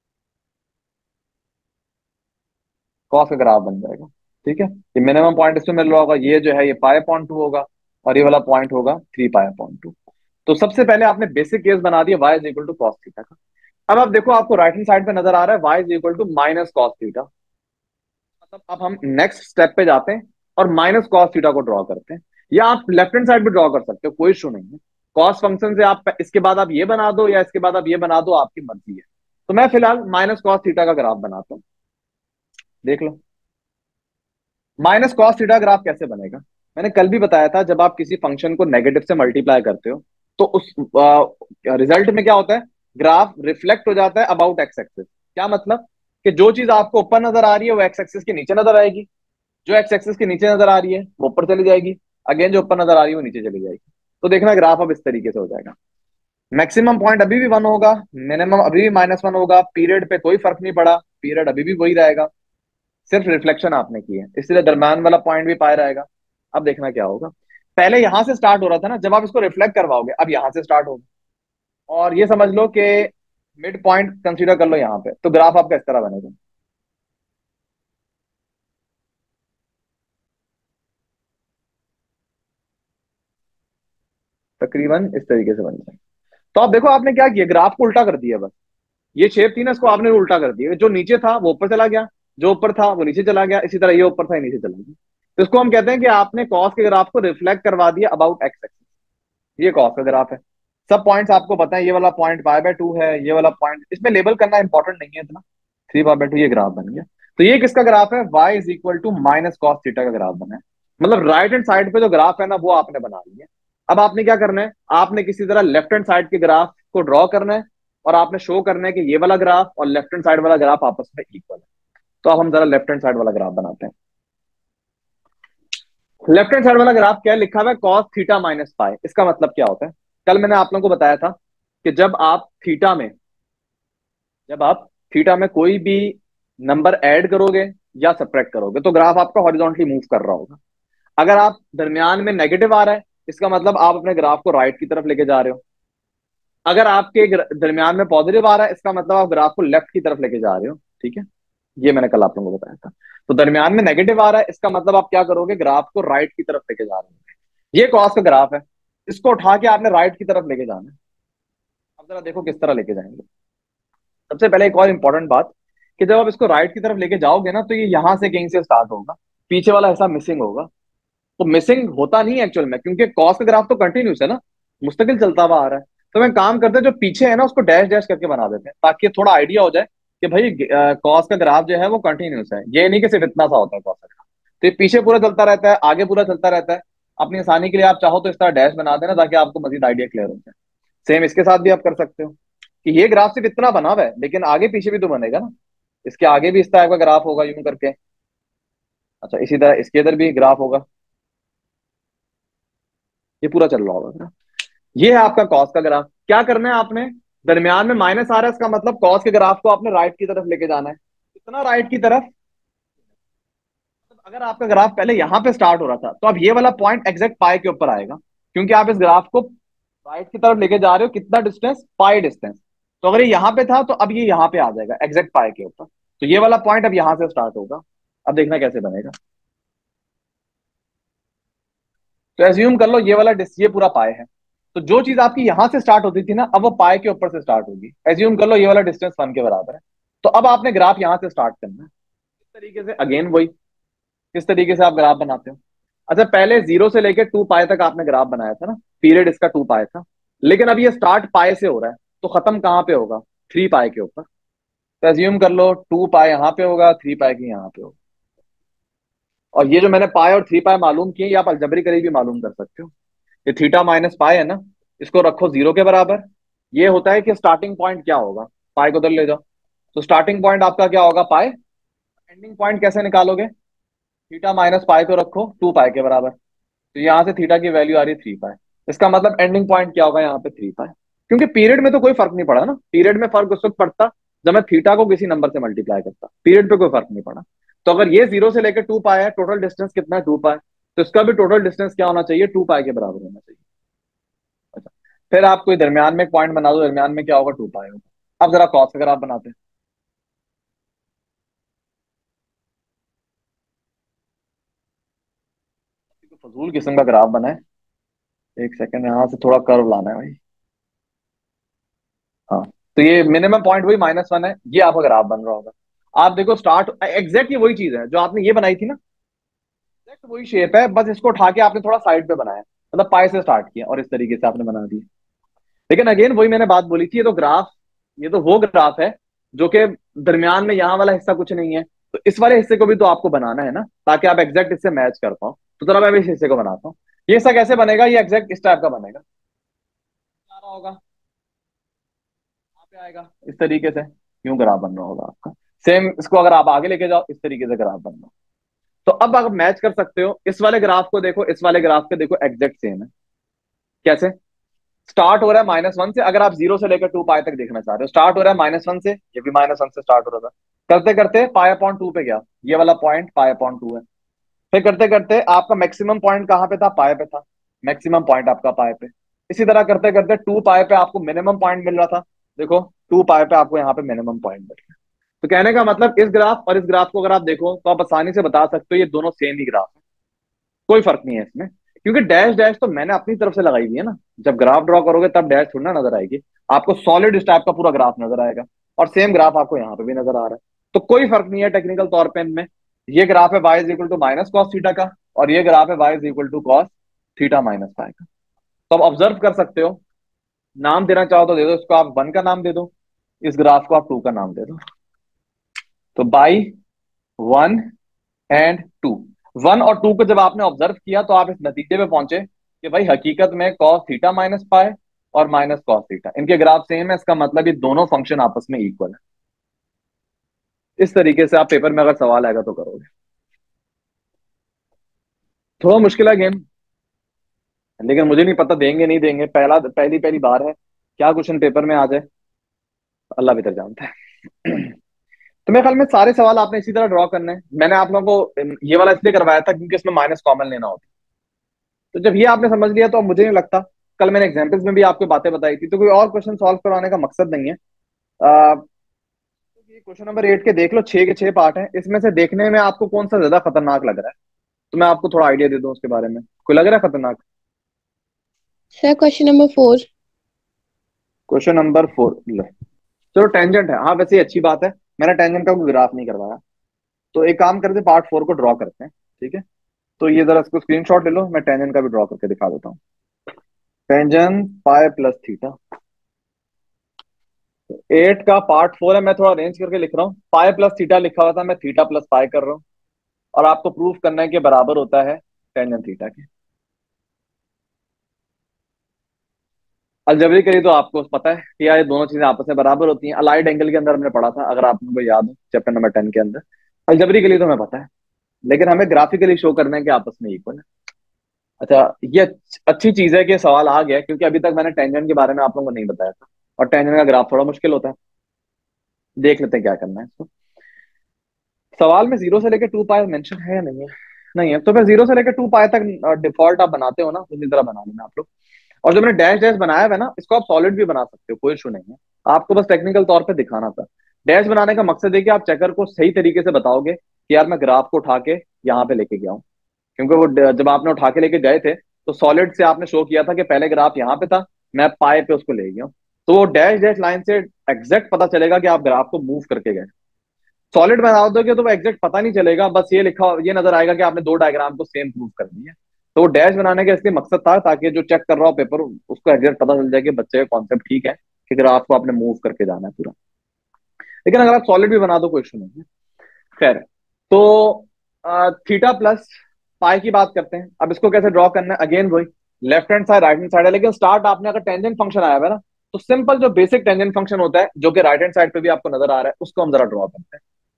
कॉस का ग्राफ बन जाएगा। ठीक है, ये मिनिमम पॉइंट इसमें मिल रहा होगा, ये जो है ये पाई/2 होगा, और ये वाला पॉइंट होगा 3 पाई/2। तो सबसे पहले आपने बेसिक केस बना दिया y is equal to cos theta का। अब आप देखो आपको राइट हैंड साइड पे नजर आ रहा है y is equal to minus cos theta. मतलब अब हम नेक्स्ट स्टेप पे जाते हैं और माइनस कॉस थीटा को ड्रॉ करते हैं, या आप लेफ्ट हैंड साइड पे ड्रॉ कर सकते हो, कोई इशू नहीं है। कॉस फंक्शन से आप इसके बाद आप ये बना दो या इसके बाद आप ये बना दो, आपकी मर्जी है। तो मैं फिलहाल माइनस कॉस थीटा का ग्राफ बनाता हूँ, देख लो। माइनस कॉस थीटा ग्राफ कैसे बनेगा? मैंने कल भी बताया था, जब आप किसी फंक्शन को नेगेटिव से मल्टीप्लाई करते हो तो उस रिजल्ट में क्या होता है, ग्राफ रिफ्लेक्ट हो जाता है अबाउट एक्स एक्सिस। क्या मतलब? कि जो चीज आपको ऊपर नजर आ रही है वो एक्स एक्सिस के नीचे नजर आएगी, जो एक्स एक्सिस के नीचे नजर आ रही है वो ऊपर चली जाएगी, अगेन जो ऊपर नजर आ रही है वो नीचे चली जाएगी। तो देखना ग्राफ अब इस तरीके से हो जाएगा। मैक्सिमम पॉइंट अभी भी वन होगा, मिनिमम अभी भी -1 होगा, पीरियड पे कोई फर्क नहीं पड़ा, पीरियड अभी भी वही रहेगा, सिर्फ रिफ्लेक्शन आपने की है, इसलिए दरम्यान वाला पॉइंट भी पाए रहेगा। अब देखना क्या होगा, पहले यहां से स्टार्ट हो रहा था ना, जब आप इसको रिफ्लेक्ट करवाओगे अब यहां से स्टार्ट होगा, और ये समझ लो कि मिड पॉइंट कंसीडर कर लो यहाँ पे, तो ग्राफ आपका इस तरह बनेगा। तकरीबन इस तरीके से बन जाए। तो आप देखो आपने क्या किया, ग्राफ को उल्टा कर दिया बस। ये शेप थी ना, इसको आपने उल्टा कर दिया, जो नीचे था वो ऊपर चला गया, जो ऊपर था वो नीचे चला गया, इसी तरह ये ऊपर था ये नीचे चला गया। तो इसको हम कहते हैं कि आपने कॉस के ग्राफ को रिफ्लेक्ट करवा दिया अबाउट एक्स एक्सिस। ये कॉस का ग्राफ है। सब पॉइंट्स आपको पता है, ये वाला पॉइंट पाई/2 है, ये वाला पॉइंट, इसमें लेबल करना इंपॉर्टेंट नहीं है इतना। 3 पाई/2 ये ग्राफ बन गया। तो ये किसका ग्राफ है? y is equal to minus cos theta का ग्राफ बना है। मतलब राइट हैंड साइड पे जो ग्राफ है ना वो आपने बना लिया। अब आपने क्या करना है, आपने किसी तरह लेफ्ट हैंड साइड के ग्राफ को ड्रॉ करना है, और आपने शो करना है कि ये वाला ग्राफ और लेफ्ट हैंड साइड वाला ग्राफ आपस में इक्वल है। तो अब हम जरा लेफ्ट हैंड साइड वाला ग्राफ बनाते हैं। लेफ्ट हैंड साइड वाला ग्राफ क्या है, लिखा हुआ है कॉस थीटा माइनस पाई। इसका मतलब क्या होता है? कल मैंने आप लोगों को बताया था कि जब आप थीटा में कोई भी नंबर ऐड करोगे या सब्ट्रैक्ट करोगे तो ग्राफ आपका हॉरिजॉन्टली मूव कर रहा होगा। अगर आप दरमियान में नेगेटिव आ रहा है, इसका मतलब आप अपने ग्राफ को राइट की तरफ लेके जा रहे हो। अगर आपके दरमियान में पॉजिटिव आ रहा है, इसका मतलब आप ग्राफ को लेफ्ट की तरफ लेके जा रहे हो। ठीक है, ये मैंने कल आप लोगों को बताया था। तो दरमियान में नेगेटिव आ रहा है, इसका मतलब आप क्या करोगे, ग्राफ को राइट की तरफ लेके जा रहे हो। ये कॉस का ग्राफ है, इसको उठा के आपने राइट की तरफ लेके जाना है। अब जरा देखो किस तरह लेके जाएंगे। सबसे पहले एक और इंपॉर्टेंट बात, कि जब आप इसको राइट की तरफ लेके जाओगे ना, तो ये यहां से कहीं से स्टार्ट होगा, पीछे वाला हिस्सा मिसिंग होगा। तो मिसिंग होता नहीं है एक्चुअल में, क्योंकि कॉस का ग्राफ तो कंटिन्यूस है ना, मुस्तकिल चलता हुआ आ रहा है। तो मैं काम करते हैं, जो पीछे है ना उसको डैश डैश करके बना देते हैं, ताकि थोड़ा आइडिया हो जाए कि भाई कॉस का ग्राफ जो है वो कंटिन्यूस है, ये नहीं कि सिर्फ इतना सा होता है कॉस का ग्राफ। तो ये पीछे पूरा चलता रहता है, आगे पूरा चलता रहता है। अपनी आसानी के लिए आप चाहो तो इस तरह डैश बना देना, ताकि आपको मजीद आइडिया क्लियर हो जाए। सेम इसके साथ भी आप कर सकते हो, कि ये ग्राफ सिर्फ इतना बना हुआ है, लेकिन आगे पीछे भी तो बनेगा ना, इसके आगे भी इस टाइप का ग्राफ होगा यूं करके। अच्छा, इसी तरह इसके इधर भी ग्राफ होगा, ये पूरा चल रहा होगा। ये है आपका कॉस का ग्राफ। क्या करना है आपने, दरमियान में माइनस आ रहा है, इसका मतलब कॉस के ग्राफ को आपने राइट की तरफ लेके जाना है। कितना राइट की तरफ? अगर आपका ग्राफ पहले यहां पे स्टार्ट हो रहा था, तो अब ये वाला पॉइंट एग्जैक्ट पाई के ऊपर आएगा, क्योंकि आप इस ग्राफ को राइट की तरफ लेके जा रहे हो। कितना डिस्टेंस? पाई डिस्टेंस। तो अगर ये यहाँ पे था तो अब ये यहाँ पे आ जाएगा एग्जैक्ट पाई के ऊपर। तो ये वाला पॉइंट अब यहां से स्टार्ट होगा। अब देखना कैसे बनेगा। तो एज्यूम कर लो ये वाला ये पूरा पाए है, तो जो चीज आपकी यहां से स्टार्ट होती थी ना, अब वो पाए के ऊपर से स्टार्ट होगी। एज्यूम कर लो ये वाला डिस्टेंस 1 के बराबर है। तो अब आपने ग्राफ यहां से स्टार्ट करना है, इस तरीके से, अगेन वही, किस तरीके से आप ग्राफ बनाते हो। अच्छा, पहले 0 से लेकर 2 पाए तक आपने ग्राफ बनाया था ना, पीरियड इसका 2 पाए था। लेकिन अब ये स्टार्ट पाए से हो रहा है, तो खत्म कहाँ पे होगा? 3 पाए के ऊपर। तो एज्यूम कर लो 2 पाए यहाँ पे होगा, 3 पाए की यहाँ पे होगा। और ये जो मैंने पाए और 3 पाए मालूम किए, ये आप अलजबरी करीब भी मालूम कर सकते हो। ये थीटा माइनस पाए है ना, इसको रखो 0 के बराबर। ये होता है कि स्टार्टिंग पॉइंट क्या होगा, पाए को उधर ले जाओ। तो स्टार्टिंग पॉइंट आपका क्या होगा? पाए। एंडिंग पॉइंट कैसे निकालोगे? थीटा माइनस पाए को रखो 2 पाए के बराबर, तो यहाँ से थीटा की वैल्यू आ रही है 3 पाए। इसका मतलब एंडिंग पॉइंट क्या होगा यहाँ पे? 3 पाए। क्योंकि पीरियड में तो कोई फर्क नहीं पड़ा ना, पीरियड में फर्क उस वक्त पड़ता जब मैं थीटा को किसी नंबर से मल्टीप्लाई करता, पीरियड पे कोई फर्क नहीं पड़ा। तो अगर ये 0 से लेकर 2 पाए है, टोटल डिस्टेंस कितना है? 2 पाए। तो इसका भी टोटल डिस्टेंस क्या होना चाहिए? 2 पाए के बराबर होना चाहिए। अच्छा, फिर आप कोई दरमियान में एक पॉइंट बना दो, दरमियान में क्या होगा? 2 पाए होगा। अब जरा कॉस अगर आप बनाते हैं, तो फजूल किस्म का ग्राफ बना है। एक सेकंड, यहाँ से थोड़ा कर्व लाना है भाई। हाँ, तो ये मिनिमम पॉइंट वही -1 है, ये आपका ग्राफ बन रहा होगा। आप देखो स्टार्ट एग्जैक्ट ये वही चीज है जो आपने ये बनाई थी ना, एग्जैक्ट वही शेप है, बस इसको उठा के आपने थोड़ा साइड पे बनाया। मतलब पाई से स्टार्ट किया और इस तरीके से आपने बना दिया। लेकिन अगेन वही मैंने बात बोली थी, ये तो ग्राफ, ये तो वो ग्राफ है जो कि दरमियान में यहाँ वाला हिस्सा कुछ नहीं है, तो इस वाले हिस्से को भी तो आपको बनाना है ना, ताकि आप एग्जैक्ट इससे मैच कर पाओ। तो चलो मैं भी इस हिस्से को बनाता हूँ। ये हिस्सा कैसे बनेगा, ये एग्जैक्ट इस टाइप का बनेगा, क्या रहा होगा, यहाँ पे आएगा इस तरीके से, यूं ग्राफ बन रहा होगा आपका। सेम इसको अगर आप आगे लेके जाओ, इस तरीके से ग्राफ बन रहा हो। तो अब आप मैच कर सकते हो, इस वाले ग्राफ को देखो, इस वाले ग्राफ के देखो, एग्जैक्ट सेम है। कैसे? स्टार्ट हो रहा है -1 से, अगर आप 0 से लेकर 2 पाई तक देखना चाह रहे हो, स्टार्ट हो रहा है -1 से, ये भी -1 से स्टार्ट हो रहा था, करते करते पाई अपॉन 2 पे गया, ये वाला पॉइंट पाई अपॉन 2 है। फिर करते करते आपका मैक्सिमम पॉइंट कहाँ पे था, पाई पे था, मैक्सिमम पॉइंट आपका पाई पे। इसी तरह करते करते 2 पाई पे आपको मिनिमम पॉइंट मिल रहा था, देखो 2 पाई पे आपको यहाँ पे मिनिमम पॉइंट मिल रहा है। तो कहने का मतलब इस ग्राफ और इस ग्राफ को अगर आप देखो तो आप आसानी से बता सकते हो ये दोनों सेम ही ग्राफ है, कोई फर्क नहीं है इसमें, क्योंकि डैश डैश तो मैंने अपनी तरफ से लगाई हुई है ना। जब ग्राफ ड्रॉ करोगे तब डैश थोड़ी ना नजर आएगी, आपको सॉलिड इस टाइप का पूरा ग्राफ नजर आएगा, और सेम ग्राफ आपको यहाँ पे भी नजर आ रहा है। तो कोई फर्क नहीं है टेक्निकल तौर पे इनमें। ये ग्राफ है y is equal to minus cos theta का, और ये ग्राफ है y is equal to cos theta minus phi का। तो आप ऑब्जर्व कर सकते हो, नाम देना चाहो तो दे दो, इसको आप 1 का नाम दे दो, इस ग्राफ को आप 2 का नाम दे दो। तो बाई 1 एंड 2, 1 और 2 को जब आपने ऑब्जर्व किया तो आप इस नतीजे पे पहुंचे कि भाई हकीकत में कॉस थीटा माइनस पाई और माइनस कॉस थीटा इनके ग्राफ सेम है, इसका मतलब ये दोनों फंक्शन आपस में इक्वल है। इस तरीके से आप पेपर में अगर सवाल आएगा तो करोगे। थोड़ा मुश्किल है गेम, लेकिन मुझे नहीं पता देंगे नहीं देंगे, पहली पहली बार है, क्या क्वेश्चन पेपर में आ जाए अल्लाह भीतर जानता है। तो मेरे ख्याल में सारे सवाल आपने इसी तरह ड्रॉ करने हैं। मैंने आप लोगों को ये वाला इसलिए करवाया था क्योंकि इसमें माइनस कॉमन लेना होता। तो जब ये आपने समझ लिया तो अब मुझे नहीं लगता, कल मैंने एग्जाम्पल्स में भी आपको बातें बताई थी, तो कोई और क्वेश्चन सॉल्व करवाने का मकसद नहीं है। ये क्वेश्चन नंबर 8 के देख लो, 6 के 6 पार्ट हैं, इसमें से देखने में आपको कौन सा ज्यादा खतरनाक लग रहा है, तो मैं आपको थोड़ा आइडिया दे दूं उसके बारे में। कोई लग रहा है खतरनाक? Sir question number 4। Question number 4, चलो टेंजेंट है, हाँ वैसे ही अच्छी बात है, मैंने टेंजेंट का कोई ग्राफ नहीं करवाया। तो एक काम करते, पार्ट 4 को ड्रॉ करते हैं, ठीक है? तो ये जरा इसको स्क्रीनशॉट ले लो, मैं टेंजेंट का भी ड्रॉ करके दिखा देता हूँ। टेंजेंट पाई प्लस थीटा, 8 का पार्ट 4 है, मैं थोड़ा अरेंज करके लिख रहा हूँ। पाई प्लस थीटा लिखा हुआ था, मैं थीटा प्लस पाई कर रहा हूँ, और आपको प्रूफ करना है कि बराबर होता है टेंजेंट थीटा के। अलजबरी करी तो आपको पता है कि यार ये दोनों चीजें आपस में बराबर होती हैं, अलाइड एंगल के अंदर हमने पढ़ा था, अगर आपको याद हो चैप्टर नंबर 10 के अंदर। अलजबरी के लिए तो हमें पता है, लेकिन हमें ग्राफिकली शो करना है कि आपस में इक्वल है। अच्छा, ये अच्छी चीज है कि सवाल आ गया, क्योंकि अभी तक मैंने टेंजेंट के बारे में आप लोगों को नहीं बताया था, और टेंजेंट का ग्राफ थोड़ा मुश्किल होता है। देख लेते हैं क्या करना है इसको। सवाल में 0 से लेकर 2 पाई मेंशन है या नहीं है? नहीं है, तो फिर 0 से लेकर 2 पाई तक डिफॉल्ट आप बनाते हो ना, उसी तरह बना लेना आप लोग। और जो मैंने डैश डैश बनाया हुआ है ना, इसको आप सॉलिड भी बना सकते हो, कोई इशू नहीं है। आपको बस टेक्निकल तौर पे दिखाना था। डैश बनाने का मकसद है कि आप चेकर को सही तरीके से बताओगे कि यार मैं ग्राफ को उठा के यहाँ पे लेके गया हूँ, क्योंकि वो जब आपने उठा के लेके गए थे तो सॉलिड से आपने शो किया था कि पहले ग्राफ यहाँ पे था, मैं पाए पे उसको ले गया हूँ। तो वो डैश डैश लाइन से एग्जैक्ट पता चलेगा कि आप ग्राफ को मूव करके गए। सॉलिड बना दोगे तो वो एग्जैक्ट पता नहीं चलेगा, बस ये लिखा, ये नजर आएगा कि आपने दो डायग्राम को सेम प्रूव कर दिया। तो वो डैश बनाने का इसलिए मकसद था ताकि जो चेक कर रहा हो पेपर उसको एग्जैक्ट पता चल जाए कि बच्चे का कॉन्सेप्ट ठीक है, कि ग्राफ को आपने मूव करके जाना है पूरा। लेकिन अगर आप सॉलिड भी बना दो कोई इशू नहीं है। खैर, तो थीटा प्लस पाई की बात करते हैं। अब इसको कैसे ड्रॉ करना है, अगेन वही left hand side right hand side है, लेकिन स्टार्ट आपने अगर टेंजेंट फंक्शन आया हुआ है ना, तो सिंपल जो बेसिक टेंजेंट फंक्शन होता है जो कि राइट हैंड साइड पे भी आपको नजर आ रहा है, उसको हम जरा ड्रॉ करते हैं।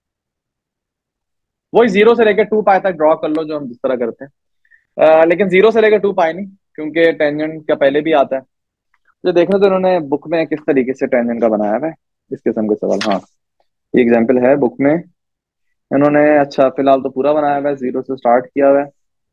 वही 0 से लेकर 2 पाई तक ड्रॉ कर लो, जो हम जिस तरह करते हैं। लेकिन 0 से लेकर 2 पाई नहीं, क्योंकि टेंजेंट का पहले भी आता है। जो देखना, तो इन्होंने बुक में किस तरीके से टेंजेंट का बनाया हुआ है, इस किस्म के सवाल। हाँ, ये एग्जाम्पल है बुक में, इन्होंने अच्छा फिलहाल तो पूरा बनाया हुआ है, 0 से स्टार्ट किया हुआ है।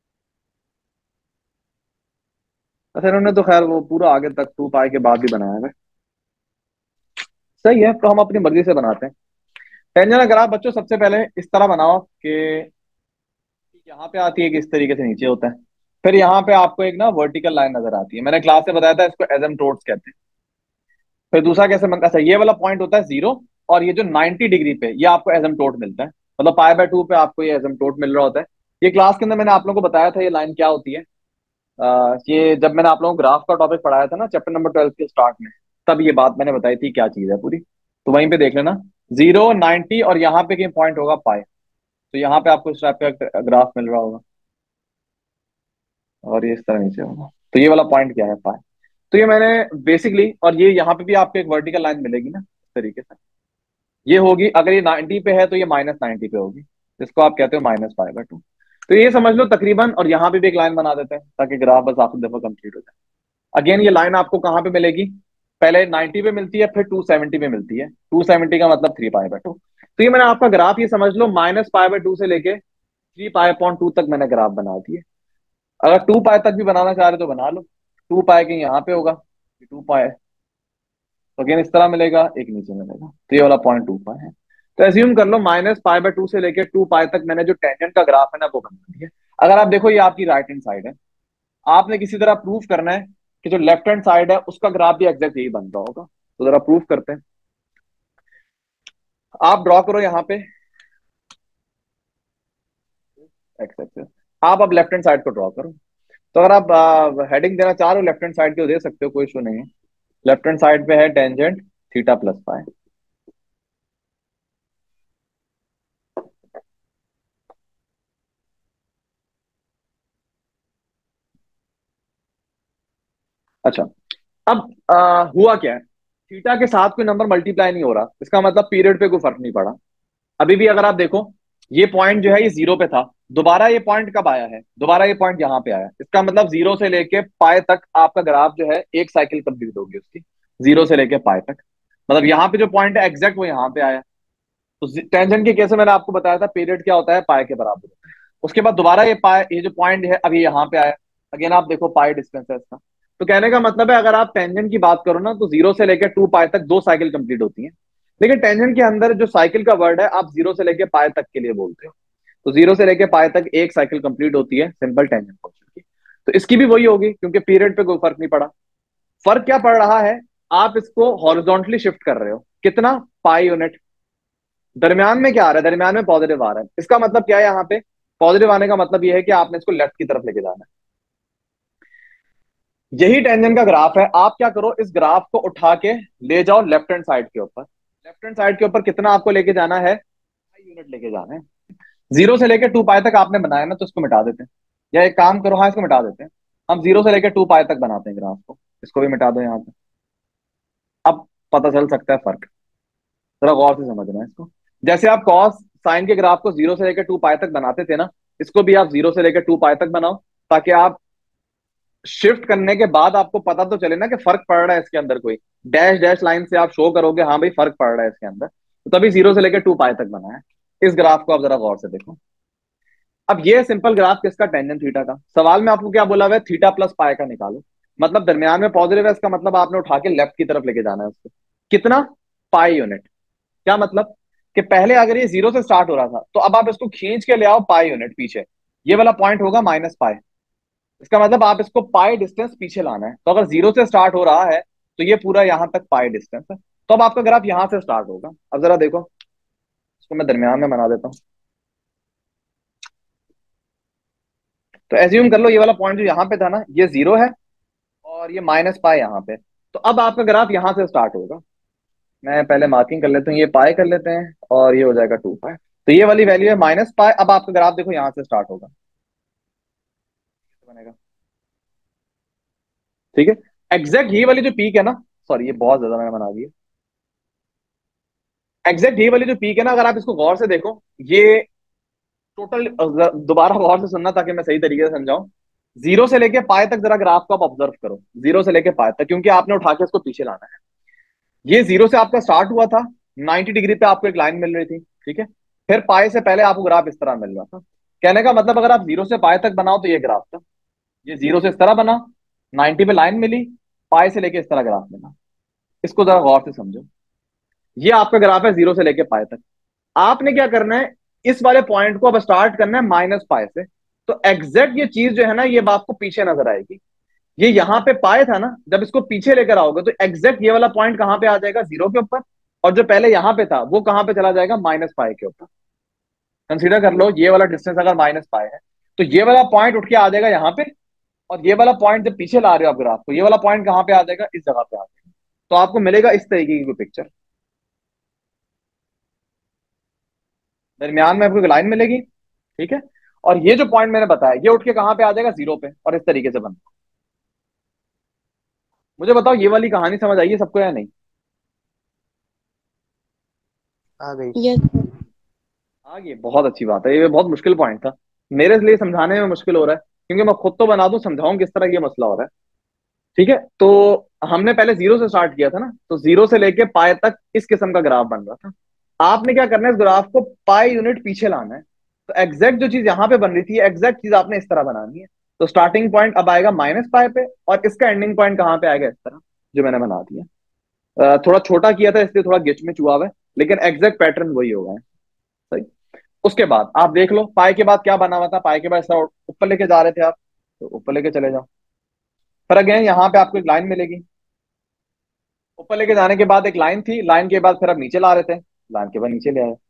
अच्छा, इन्होंने तो खैर वो पूरा आगे तक 2 पाई के बाद भी बनाया हुआ है। सही है, तो हम अपनी मर्जी से बनाते हैं। टेंजेंट अगर आप बच्चों सबसे पहले इस तरह बनाओ कि यहाँ पे आती है कि इस तरीके से नीचे होता है, फिर यहाँ पे आपको एक ना वर्टिकल लाइन नजर आती है, मैंने क्लास में बताया था, इसको एजम्प्टोट्स कहते हैं। फिर दूसरा कैसे बनता है, अच्छा ये वाला पॉइंट होता है 0, और ये जो 90 डिग्री पे ये आपको एजम्प्टोट मिलता है, मतलब पाई बाय 2 पे आपको ये एजम्प्टोट मिल रहा होता है। ये क्लास के अंदर मैंने आप लोगों को बताया था ये लाइन क्या होती है, ये जब मैंने आप लोगों को ग्राफ का टॉपिक पढ़ाया था ना चैप्टर नंबर 12 के स्टार्ट में, तब ये बात मैंने बताई थी क्या चीज है पूरी। तो वहीं पे देख लेना, 0, 90 और यहाँ पे कहीं पॉइंट होगा पाई। तो यहाँ पे आपको इस टाइप का ग्राफ मिल रहा होगा और ये इस तरह नीचे होगा। तो ये वाला पॉइंट क्या है, पाई। तो ये मैंने बेसिकली, और ये यहाँ पे भी आपको एक वर्टिकल लाइन मिलेगी ना इस तरीके से, ये होगी। अगर ये 90 पे है तो ये -90 पे होगी, जिसको आप कहते हो -π/2। तो ये समझ लो तकरीबन, और यहाँ पे भी एक लाइन बना देते हैं ताकि ग्राफ बस आखिरी दफा कंप्लीट हो जाए। अगेन ये लाइन आपको कहाँ पे मिलेगी, पहले 90 पे मिलती है, फिर 270 पे मिलती है। 270 का मतलब 3π/2। तो ये मैंने आपका ग्राफ, ये समझ लो -π/2 से लेके 3π/2 तक मैंने ग्राफ बना दिए। अगर 2π तक भी बनाना चाह रहे तो बना लो। 2π कहीं यहाँ पे होगा, 2π तो अगेन इस तरह मिलेगा, एक नीचे मिलेगा। तो ये वाला पॉइंट 2π है। तो एज्यूम कर लो -π/2 से लेके 2π तक मैंने जो टेंजेंट का ग्राफ है ना वो बना दिया। अगर आप देखो ये आपकी राइट हैंड साइड है, आपने किसी तरह प्रूफ करना है कि जो लेफ्ट हैंड साइड है उसका ग्राफ भी एग्जैक्ट यही बन रहा होगा। तो जरा प्रूफ करते हैं। आप ड्रॉ करो यहाँ पे एक्स एक्सेस, आप अब लेफ्ट हैंड साइड को ड्रॉ करो। तो अगर आप हेडिंग देना चाह रहे हो लेफ्ट हैंड साइड की, दे सकते हो, कोई इशू नहीं है। लेफ्ट हैंड साइड पे है टेंजेंट θ+π। अच्छा, अब हुआ क्या है, थीटा के साथ कोई नंबर मल्टीप्लाई नहीं हो रहा, इसका मतलब पीरियड पे कोई फर्क नहीं पड़ा। अभी भी अगर आप देखो, ये पॉइंट जो है ये 0 पे था, दोबारा ये पॉइंट कब आया है, दोबारा ये पॉइंट यहाँ पे आया। इसका मतलब 0 से लेके पाए तक आपका ग्राफ जो है एक साइकिल कंप्लीट होगी उसकी, 0 से लेके पाए तक। मतलब यहाँ पे जो पॉइंट है एग्जैक्ट वो यहाँ पे आया। तो टेंजेंट के केस में मैंने आपको बताया था पीरियड क्या होता है, पाए के बराबर होता है। उसके बाद दोबारा ये पाए, ये जो पॉइंट है अभी यहाँ पे आया। अगेन आप देखो पाई डिस्टेंस है इसका। तो कहने का मतलब है अगर आप टेंजेंट की बात करो ना, तो 0 से लेकर 2π तक दो साइकिल कंप्लीट होती है। लेकिन टेंजेंट के अंदर जो साइकिल का वर्ड है आप 0 से लेकर पाए तक के लिए बोलते हो। तो 0 से लेकर पाए तक एक साइकिल कंप्लीट होती है सिंपल टेंजेंट फंक्शन की। तो इसकी भी वही होगी क्योंकि पीरियड पे कोई फर्क नहीं पड़ा। फर्क क्या पड़ रहा है, आप इसको हॉरिजॉन्टली शिफ्ट कर रहे हो कितना, पाई यूनिट। दरम्यान में क्या आ रहा है, दरम्यान में पॉजिटिव आ रहा है। इसका मतलब क्या है, यहाँ पे पॉजिटिव आने का मतलब यह है कि आपने इसको लेफ्ट की तरफ लेके जाना है। यही टेंजेंट का ग्राफ है। आप क्या करो, इस ग्राफ को उठा के ले जाओ लेफ्ट हैंड साइड के ऊपर। लेफ्ट हैंड साइड के ऊपर कितना आपको लेके जाना है, यूनिट लेके जाना है। 0 से लेकर 2π तक आपने बनाया ना, तो इसको मिटा देते हैं। या एक काम करो, हाँ इसको मिटा देते हैं। हम 0 से लेकर 2π तक बनाते हैं ग्राफ को, इसको भी मिटा दो यहाँ पे। अब पता चल सकता है फर्क, जरा गौर से समझना है इसको। जैसे आप कॉस साइन के ग्राफ को 0 से लेकर 2π तक बनाते थे ना, इसको भी आप 0 से लेकर 2π तक बनाओ, ताकि आप शिफ्ट करने के बाद आपको पता तो चले ना कि फर्क पड़ रहा है इसके अंदर। कोई डैश डैश लाइन से आप शो करोगे हाँ भाई फर्क पड़ रहा है इसके अंदर, तो तभी 0 से लेकर 2π तक बना है। इस ग्राफ को आप जरा गौर से देखो। अब ये सिंपल ग्राफ किसका, टेंजेंट थीटा का। सवाल में आपको क्या बोला हुआ है, θ+π का निकालो। मतलब दरमियान में पॉजिटिव है, इसका मतलब आपने उठा के लेफ्ट की तरफ लेके जाना है उसको। कितना, पाई यूनिट। क्या मतलब कि पहले अगर ये 0 से स्टार्ट हो रहा था, तो अब आप इसको खींच के ले आओ पाई यूनिट पीछे। ये वाला पॉइंट होगा -π। इसका मतलब आप इसको पाई डिस्टेंस पीछे लाना है। तो अगर 0 से स्टार्ट हो रहा है तो ये पूरा यहां तक पाई डिस्टेंस है। तो अब आपका ग्राफ यहां से स्टार्ट होगा। अब जरा देखो, इसको मैं दरमियान में बना देता हूँ। तो एज्यूम कर लो ये वाला पॉइंट जो यहाँ पे था ना, ये 0 है और ये -π यहाँ पे। तो अब आपका ग्राफ यहां से स्टार्ट होगा। मैं पहले मार्किंग कर लेता हूँ, ये पाई कर लेते हैं और ये हो जाएगा 2π। तो ये वाली वैल्यू है -π। अब आपका ग्राफ देखो यहां से स्टार्ट होगा, बनेगा। ठीक है, एग्जैक्ट ये वाली जो पीक है ना, सॉरी ये बहुत ज्यादा मैंने बना दिया। एग्जैक्ट ये वाली जो पीक है ना, अगर आप इसको गौर से देखो, ये टोटल, दोबारा गौर से सुनना ताकि मैं सही तरीके से समझाऊं। 0 से लेके पाए तक जरा ग्राफ को आप ऑब्जर्व करो, 0 से लेके पाए तक, क्योंकि आपने उठा के इसको पीछे लाना है। ये 0 से आपका स्टार्ट हुआ था, 90 डिग्री पे आपको एक लाइन मिल रही थी, ठीक है। फिर पाए से पहले आपको ग्राफ इस तरह मिल रहा था। कहने का मतलब अगर आप 0 से पाए तक बनाओ तो ये ग्राफ था। ये 0 से इस तरह बना, 90 पे लाइन मिली, पाए से लेके इस तरह ग्राफ मिला। इसको जरा गौर से समझो। ये आपका ग्राफ है 0 से लेके पाए तक। आपने क्या करना है, इस वाले पॉइंट को अब स्टार्ट करना है -π से। तो एग्जैक्ट ये चीज जो है ना, ये आपको पीछे नजर आएगी। ये यहाँ पे पाए था ना, जब इसको पीछे लेकर आओगे तो एग्जैक्ट ये वाला पॉइंट कहां पे आ जाएगा, 0 के ऊपर। और जो पहले यहाँ पे था वो कहां पे चला जाएगा, -π के ऊपर। कंसीडर कर लो ये वाला डिस्टेंस अगर -π है, तो ये वाला पॉइंट उठ के आ जाएगा यहाँ पे, और ये वाला पॉइंट जब पीछे ला रहे हो आप ग्राफ को, ये वाला पॉइंट कहाँ पे आ जाएगा, इस जगह पे आ जाएगा। तो आपको मिलेगा इस तरीके की कोई पिक्चर। दरमियान में आपको एक लाइन मिलेगी, ठीक है। और ये जो पॉइंट मैंने बताया, ये उठ के कहाँ पे आ जाएगा, जीरो पे, और इस तरीके से बन। मुझे बताओ ये वाली कहानी समझ आई है सबको या नहीं? आ गई। Yes sir. आगे बहुत अच्छी बात है, ये बहुत मुश्किल पॉइंट था मेरे लिए, समझाने में मुश्किल हो रहा है, क्योंकि मैं खुद तो बना दूं, समझाऊं किस तरह ये मसला हो रहा है। ठीक है, तो हमने पहले जीरो से स्टार्ट किया था ना, तो जीरो से लेके पाए तक इस किस्म का ग्राफ बन रहा था। आपने क्या करना है, इस ग्राफ को पाई यूनिट पीछे लाना है। तो एग्जैक्ट जो चीज यहाँ पे बन रही थी, एग्जैक्ट चीज आपने इस तरह बनानी है। तो स्टार्टिंग पॉइंट अब आएगा माइनस पाई पे, और इसका एंडिंग पॉइंट कहाँ पे आएगा, इस तरह, जो मैंने बना दिया। थोड़ा छोटा किया था इसलिए थोड़ा गिच में हुआ है, लेकिन एग्जैक्ट पैटर्न वही होगा है। सही। उसके बाद आप देख लो, पाई के बाद क्या बना हुआ था, पाई के बाद ऐसा ऊपर लेके जा रहे थे आप, तो ऊपर लेके चले जाओ। फर्क है, यहाँ पे आपको एक लाइन मिलेगी, ऊपर लेके जाने के बाद एक लाइन थी, लाइन के बाद फिर आप नीचे ला रहे थे, लाइन के बाद नीचे ले आए।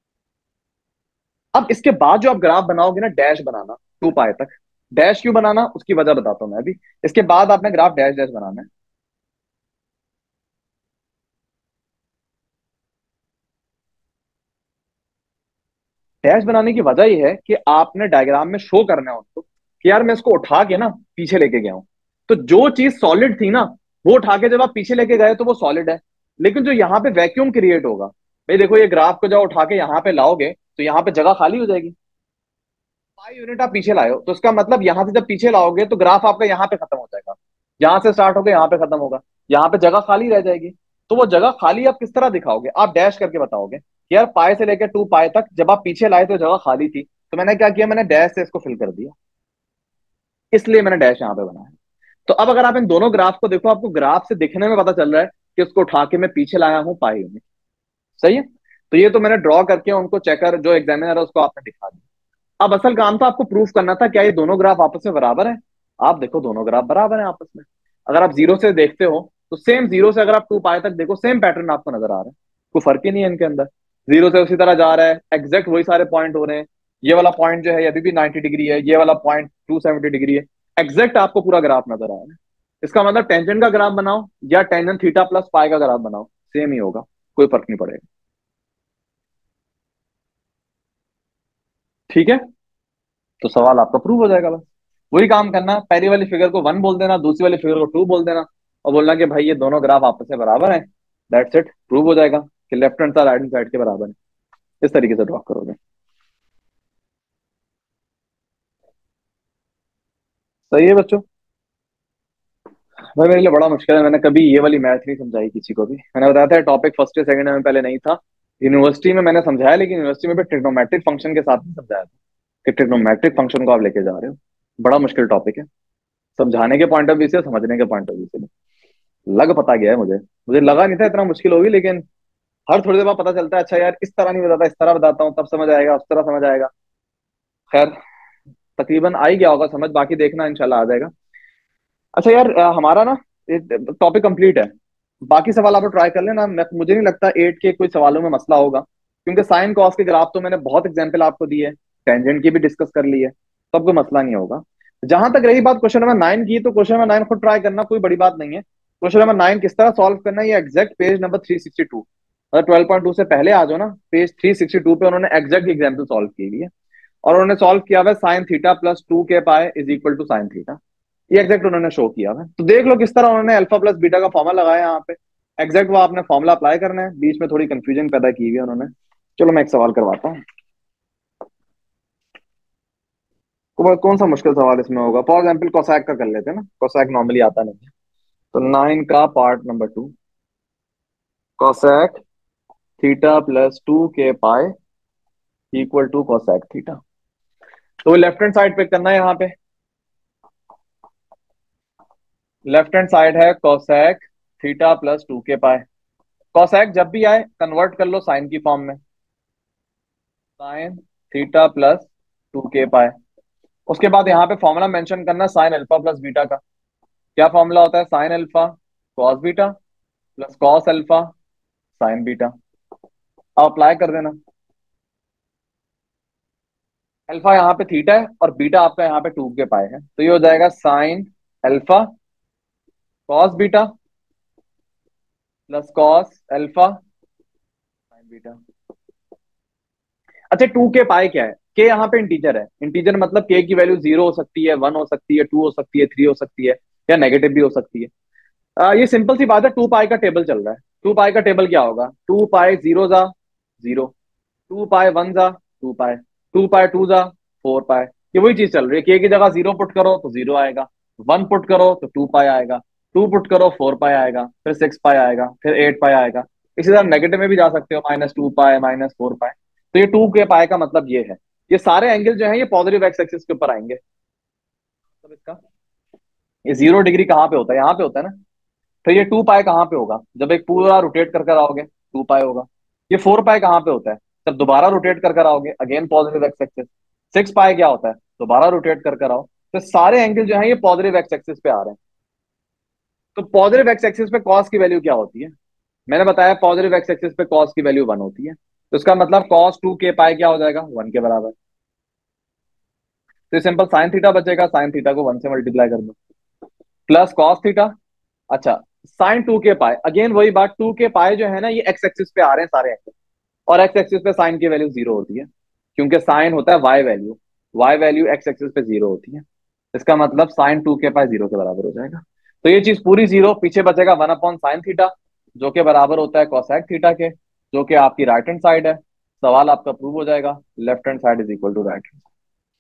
अब इसके बाद जो आप ग्राफ बनाओगे ना, डैश बनाना, टू पाए तक। डैश क्यों बनाना, उसकी वजह बताता हूं मैं अभी। इसके बाद आपने ग्राफ डैश डैश बनाना है। डैश बनाने की वजह यह है कि आपने डायग्राम में शो करना है उनको कि यार मैं इसको उठा के ना पीछे लेके गया हूं। तो जो चीज सॉलिड थी ना, वो उठा के जब आप पीछे लेके गए तो वो सॉलिड है। लेकिन जो यहाँ पे वैक्यूम क्रिएट होगा, भाई देखो ये ग्राफ को जब उठा के यहाँ पे लाओगे तो यहाँ पे जगह खाली हो जाएगी। 5 यूनिट आप पीछे लाए हो, तो इसका मतलब यहाँ से जब पीछे लाओगे तो ग्राफ आपका यहाँ पे खत्म हो जाएगा। यहाँ से स्टार्ट होकर यहाँ पे खत्म होगा, यहाँ पे जगह खाली रह जाएगी। तो वो जगह खाली आप किस तरह दिखाओगे, आप डैश करके बताओगे कि यार पाए से लेकर टू पाए तक जब आप पीछे लाए तो जगह खाली थी, तो मैंने क्या किया, मैंने डैश से इसको फिल कर दिया, इसलिए मैंने डैश यहाँ पे बनाया। तो अब अगर आप इन दोनों ग्राफ को देखो, आपको ग्राफ से दिखने में पता चल रहा है कि उसको उठा के मैं पीछे लाया हूँ पाई में। सही है। तो ये तो मैंने ड्रॉ करके उनको चेकर जो एग्जामिनर है उसको आपने दिखा दिया। अब असल काम था आपको प्रूफ करना था क्या ये दोनों ग्राफ आपस में बराबर है। आप देखो दोनों ग्राफ बराबर है आपस में। अगर आप जीरो से देखते हो तो सेम, जीरो से अगर आप टू पाए तक देखो सेम पैटर्न आपको नजर आ रहा है, कोई फर्क ही नहीं है इनके अंदर। जीरो से उसी तरह जा रहा है, एग्जैक्ट वही सारे पॉइंट हो रहे हैं। ये वाला पॉइंट जो है ये अभी भी 90 डिग्री है, ये वाला पॉइंट 270 डिग्री है। एग्जैक्ट आपको पूरा ग्राफ नजर आ रहा है। इसका मतलब टेंजेंट का ग्राफ बनाओ या टेंजेंट थीटा प्लस पाई का ग्राफ बनाओ, सेम ही होगा, कोई फर्क नहीं पड़ेगा। ठीक है, तो सवाल आपका प्रूव हो जाएगा बस। वही काम करना, पहली वाली फिगर को वन बोल देना, दूसरी वाली फिगर को टू बोल देना, और बोलना कि भाई ये दोनों ग्राफ आपस में बराबर हैं। दैट्स इट, प्रूव हो जाएगा कि left hand side right hand side के बराबर है। इस तरीके से ड्रॉ करोगे। सही है बच्चों। भाई मेरे लिए बड़ा मुश्किल है, मैंने कभी ये वाली मैथ नहीं समझाई किसी को भी। मैंने बताया था टॉपिक फर्स्ट या सेकंड में पहले नहीं था। यूनिवर्सिटी में मैंने समझाया, लेकिन यूनिवर्सिटी में भी ट्रिग्नोमेट्रिक फंक्शन के साथ नहीं समझाया था कि ट्रिग्नोमेट्रिक फंक्शन को आप लेके जा रहे हो। बड़ा मुश्किल टॉपिक है, समझाने के पॉइंट ऑफ व्यू से, समझने के पॉइंट ऑफ व्यू से। लग पता गया है मुझे, मुझे लगा नहीं था इतना मुश्किल होगी, लेकिन हर थोड़ी देर बाद पता चलता है अच्छा यार इस तरह नहीं बताता, इस तरह बताता हूँ तब समझ आएगा, उस तरह समझ आएगा। खैर, तकरीबन आ ही गया होगा समझ, बाकी देखना इंशाल्लाह आ जाएगा। अच्छा यार, हमारा ना टॉपिक कंप्लीट है। बाकी सवाल आप ट्राई कर लेना, मुझे नहीं लगता एट के कोई सवालों में मसला होगा, क्योंकि साइन कॉस के ग्राफ तो मैंने बहुत एग्जाम्पल आपको दिए, टेंजेंट की भी डिस्कस कर ली है, तो आपको मसला नहीं होगा। जहां तक रही बात क्वेश्चन नंबर 9 की, तो क्वेश्चन नंबर 9 खुद ट्राई करना, कोई बड़ी बात नहीं है। क्वेश्चन नंबर 9 किस तरह सॉल्व करना है, ये एग्जैक्ट पेज नंबर 362, मतलब 12.2 से पहले आ जाओ ना, पेज 362 पे उन्होंने एग्जैक्ट एग्जाम्पल सॉल्व की हुई है। और उन्होंने सॉल्व किया हुआ है sign theta plus two k pi is equal to sine theta. ये एग्जैक्ट उन्होंने शो किया है, तो देख लो किस तरह उन्होंने अल्फा प्लस बीटा का फॉर्मूला लगाया यहाँ पे। एग्जैक्ट वो आपने फॉर्मूला अप्लाई करना है, बीच में थोड़ी कंफ्यूजन पैदा की हुई है उन्होंने। चलो मैं एक सवाल करवाता हूँ। कौन सा मुश्किल सवाल इसमें होगा, फॉर एग्जाम्पल कोसैक का कर लेते हैं ना, कोसैक नॉर्मली आता नहीं है। तो 9 का part number 2, cosec theta plus two k pi equal to cosec theta. तो लेफ्ट हैंड साइड पे करना है यहाँ पे, लेफ्ट हैंड साइड है cosec theta plus two k pi. Cosec जब भी आए कन्वर्ट कर लो साइन की फॉर्म में, sine theta plus two k pi. उसके बाद यहाँ पे फॉर्मूला मेंशन करना साइन अल्फा प्लस बीटा का। क्या फॉर्मूला होता है, sign alpha cos beta plus cos alpha sine beta. अब अप्लाई कर देना। अल्फा यहाँ पे थीटा है और बीटा आपका यहाँ पे 2 के पाई है, तो ये हो जाएगा sine alpha cos beta plus cos alpha sine beta. अच्छा 2 के पाई क्या है? के यहाँ पे इंटीजर है, इंटीजर मतलब के की वैल्यू 0 हो सकती है, 1 हो सकती है, 2 हो सकती है, 3 हो सकती है, या नेगेटिव भी हो सकती है। ये सिंपल सी बात है, 2 पाई का टेबल चल रहा है। 2 पाई का टेबल क्या होगा? 2 पाई 0 जा 0, 2 पाई 1 जा 2 पाई, 2 पाई 2 जा 4 पाई। ये वही चीज चल रही है, के की जगह 0 पुट करो तो 0 आएगा, 1 पुट करो तो 2 पाई आएगा, 2 पुट करो 4 पाई आएगा, फिर 6 पाई आएगा, फिर 8 पाई आएगा। इसी तरह नेगेटिव में भी जा सकते हो, -2 पाई -4 पाई। तो ये 2 के पाई का मतलब ये है। ये सारे एंगल जो है ये पॉजिटिव एक्स एक्सिस के ऊपर आएंगे। मतलब इसका ये 0 डिग्री कहाँ पे होता है? यहाँ पे होता है ना। फिर ये 2 पाई कहाँ पे होगा? जब एक पूरा रोटेट कर कर आओगे 2 पाई होगा। ये 4 पाई कहाँ पे होता है? जब दोबारा रोटेट कर कर आओगे, again positive x axis. 6 pi क्या होता है? दोबारा रोटेट कर कर आओ। तो सारे एंगल जो है ये पॉजिटिव एक्स एक्सिस पे आ रहे हैं। तो पॉजिटिव एक्स एक्सिस पे कॉस की वैल्यू क्या होती है? मैंने बताया पॉजिटिव एक्स एक्सिस पे कॉस की वैल्यू 1 होती है, तो इसका मतलब कॉस 2 के पाई क्या हो जाएगा? 1 के बराबर। तो सिंपल साइन थीटा बचेगा, साइन थीटा को 1 से मल्टीप्लाई कर दो, प्लस कॉस थीटा। अच्छा साइन 2 के पाई, अगेन वही बात, 2 के पाई जो है ना ये एक्स एक्सिस पे आ रहे हैं सारे एंगल, और एक्स एक्सिस पे साइन की वैल्यू 0 होती है, क्योंकि साइन होता है y value, y value x axis पे 0 होती है। इसका मतलब साइन 2 के पाई 0 के बराबर हो जाएगा। तो ये चीज पूरी 0, पीछे बचेगा 1/sin थीटा, जो कि बराबर होता है कोसेक थीटा के, जो कि आपकी राइट हैंड साइड है। सवाल आपका प्रूव हो जाएगा, left hand side is equal to right hand.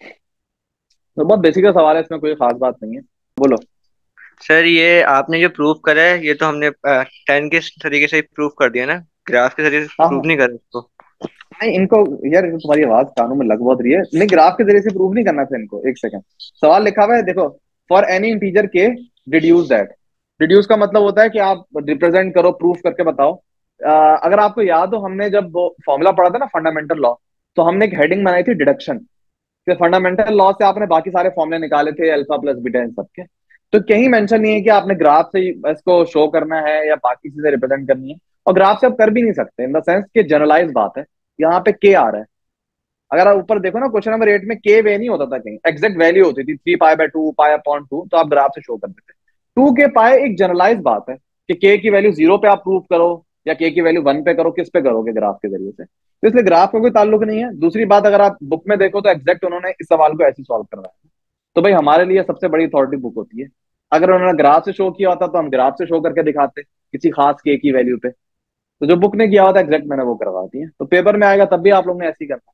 तो बहुत बेसिक सा सवाल है, इसमें कोई खास बात नहीं है। बोलो। सर ये आपने जो प्रूफ करा है ये तो हमने टेन के तरीके से ही प्रूफ कर दिया ना, ग्राफ के जरिए हाँ प्रूफ हाँ। नहीं कर इसको। नहीं इनको, यार तुम्हारी आवाज कानों में लग बहुत रही है, नहीं ग्राफ के जरिए से प्रूव नहीं करना था इनको। एक सेकंड, सवाल लिखा हुआ है देखो, for any integer k deduce that. Deduce का मतलब होता है कि आप रिप्रेजेंट करो, प्रूफ करके बताओ। अगर आपको याद हो, हमने जब वो फॉर्मूला पढ़ा था ना फंडामेंटल लॉ, तो हमने एक हेडिंग बनाई थी डिडक्शन। फिर फंडामेंटल लॉ से आपने बाकी सारे फॉर्मूले निकाले थे, अल्फा प्लस बीटा इन सबके। तो कहीं मेंशन नहीं है कि आपने ग्राफ से ही इसको शो करना है या बाकी चीजें रिप्रेजेंट करनी है। और ग्राफ से आप कर भी नहीं सकते, इन द सेंस कि जनरलाइज बात है। यहाँ पे के आ रहा है, अगर आप ऊपर देखो ना क्वेश्चन नंबर 8 में के वे नहीं होता था, कहीं एग्जैक्ट वैल्यू होती थी 3 पाई/2 पाई/2, तो आप ग्राफ से शो कर देते। 2 के पाई एक जनरलाइज बात है कि के की वैल्यू 0 पे आप प्रूव करो या के की वैल्यू 1 पे करो, किस पे करोगे? ग्राफ के जरिए से। तो इसलिए ग्राफ का कोई ताल्लुक नहीं है। दूसरी बात, अगर आप बुक में देखो तो एग्जैक्ट उन्होंने इस सवाल को ऐसे सॉल्व करवाया है। तो भाई हमारे लिए सबसे बड़ी अथॉरिटी बुक होती है। अगर उन्होंने ग्राफ से शो किया होता तो हम ग्राफ से शो करके दिखाते किसी खास के की वैल्यू पे। तो जो बुक ने किया होता एग्जैक्ट मैंने वो करवा दी है, तो पेपर में आएगा तब भी आप लोग ने ऐसे ही करना।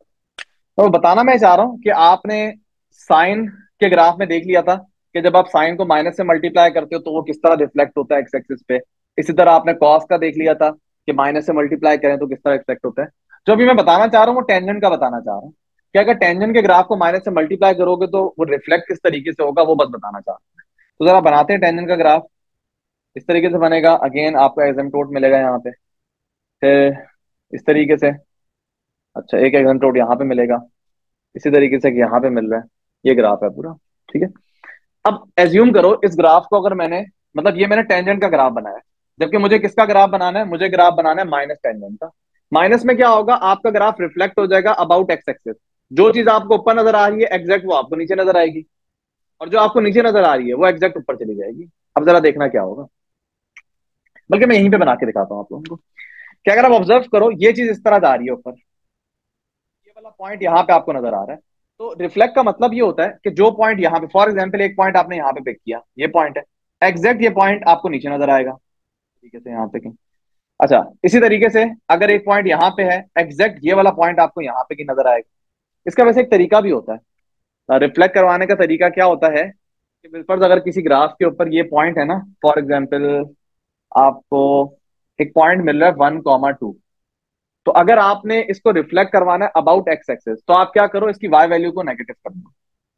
तो बताना मैं चाह रहा हूँ कि आपने साइन के ग्राफ में देख लिया था कि जब आप साइन को माइनस से मल्टीप्लाई करते हो तो वो किस तरह रिफ्लेक्ट होता है एक्स एक्सिस पे। इसी तरह आपने कॉस का देख लिया था कि माइनस से मल्टीप्लाई करें तो किस तरह रिफ्लेक्ट होता है। जो अभी मैं बताना चाह रहा हूँ वो टेंजेंट का बताना चाह रहा हूँ, कि अगर टेंजेंट के ग्राफ को माइनस से मल्टीप्लाई करोगे तो वो रिफ्लेक्ट किस तरीके से होगा, वो बस बताना चाह रहा हूँ। तो जरा बनाते हैं टेंजेंट का ग्राफ। इस तरीके से बनेगा, अगेन आपको एजेंटोट मिलेगा यहाँ पे, फिर इस तरीके से। अच्छा एक एजेंटोट यहाँ पे मिलेगा, इसी तरीके से कि यहाँ पे मिल रहा है। ये ग्राफ है पूरा, ठीक है। अब एज्यूम करो इस ग्राफ को, अगर मैंने, मतलब ये मैंने टेंजेंट का ग्राफ बनाया है, जबकि मुझे किसका ग्राफ बनाना है? मुझे ग्राफ बनाना है माइनस टेंजेंट का। माइनस में क्या होगा? आपका ग्राफ रिफ्लेक्ट हो जाएगा अबाउट एक्स एक्सिस। जो चीज आपको ऊपर नजर आ रही है एग्जैक्ट वो आपको नीचे नजर आएगी, और जो आपको नीचे नजर आ रही है वो एग्जैक्ट ऊपर चली जाएगी। अब जरा देखना क्या होगा, बल्कि मैं यहीं पे बना के दिखाता हूँ आप लोगों को। क्या, अगर आप ऑब्जर्व करो ये चीज इस तरह जा रही है ऊपर, ये वाला पॉइंट यहाँ पे आपको नजर आ रहा है। तो रिफ्लेक्ट का मतलब ये होता है कि जो पॉइंट यहाँ पे, फॉर एग्जाम्पल एक पॉइंट आपने यहाँ पे पिक किया, ये पॉइंट है, एग्जैक्ट ये पॉइंट आपको नीचे नजर आएगा तरीके से यहाँ पे कहीं। अच्छा इसी तरीके से अगर एक पॉइंट यहाँ पे है, एग्जैक्ट ये वाला पॉइंट आपको यहाँ पे कहीं नजर आएगा। इसका वैसे एक तरीका भी होता है रिफ्लेक्ट करवाने का। तरीका क्या होता है कि बिल्कुल अगर किसी ग्राफ के ऊपर ये पॉइंट है ना, फॉर एग्जाम्पल आपको एक पॉइंट मिल रहा है 1,2, तो अगर आपने इसको रिफ्लेक्ट करवाना है अबाउट एक्स एक्सिस, तो आप क्या करो, इसकी वाई वैल्यू को नेगेटिव कर दो।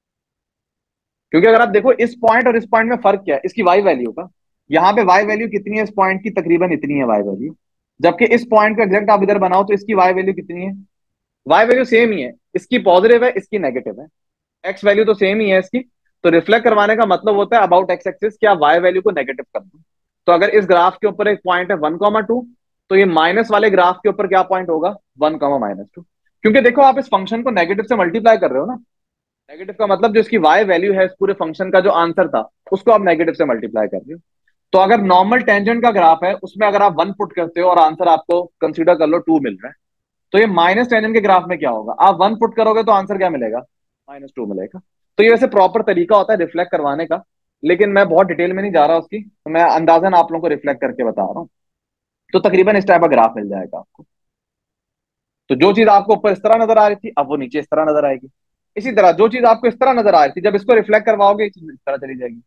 क्योंकि अगर आप देखो इस पॉइंट और इस पॉइंट में फर्क क्या है? इसकी वाई वैल्यू का। यहाँ पे वाई वैल्यू कितनी है इस पॉइंट की? तकरीबन इतनी है वाई वैल्यू। जबकि इस पॉइंट का एग्जैक्ट आप इधर बनाओ तो इसकी वाई वैल्यू कितनी है? वाई वैल्यू सेम ही है, इसकी पॉजिटिव है इसकी नेगेटिव है, एक्स वैल्यू तो सेम ही है इसकी। तो रिफ्लेक्ट करवाने का मतलब होता है अबाउट एक्स एक्सिस, क्या वाई वैल्यू को नेगेटिव कर दो। तो अगर इस ग्राफ के ऊपर एक पॉइंट है 1,2, तो ये माइनस वाले ग्राफ के ऊपर क्या पॉइंट होगा? 1, -2। क्योंकि देखो आप इस फंक्शन को नेगेटिव से मल्टीप्लाई कर रहे हो ना। नेगेटिव का मतलब जो इसकी वाई वैल्यू है इस पूरे फंक्शन का जो आंसर था उसको आप नेगेटिव से मल्टीप्लाई कर रहे हो। तो अगर नॉर्मल टेंजेंट का ग्राफ है उसमें अगर आप 1 पुट करते हो और आंसर आपको कंसीडर कर लो 2 मिल रहा है, तो ये माइनस टेंजेंट के ग्राफ में क्या होगा, आप 1 पुट करोगे तो आंसर क्या मिलेगा, -2 मिलेगा। तो ये वैसे प्रॉपर तरीका होता है रिफ्लेक्ट करवाने का, लेकिन मैं बहुत डिटेल में नहीं जा रहा उसकी, तो मैं अंदाजन आप लोगों को रिफ्लेक्ट करके बता रहा हूँ। तो तकरीबन इस टाइप का ग्राफ मिल जाएगा आपको। तो जो चीज आपको ऊपर इस तरह नजर आ रही थी अब वो नीचे इस तरह नजर आएगी। इसी तरह जो चीज आपको इस तरह नजर आ रही थी जब इसको रिफ्लेक्ट करवाओगे ये चीज इस तरह चली जाएगी।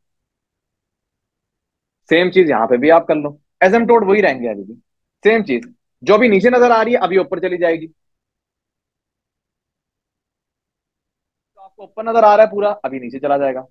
सेम चीज यहाँ पे भी आप कर लो, एसिम्पटोट वही रहेंगे अभी भी। सेम चीज जो अभी नीचे नजर आ रही है अभी ऊपर चली जाएगी। तो आपको ऊपर नजर आ रहा है पूरा अभी नीचे चला जाएगा।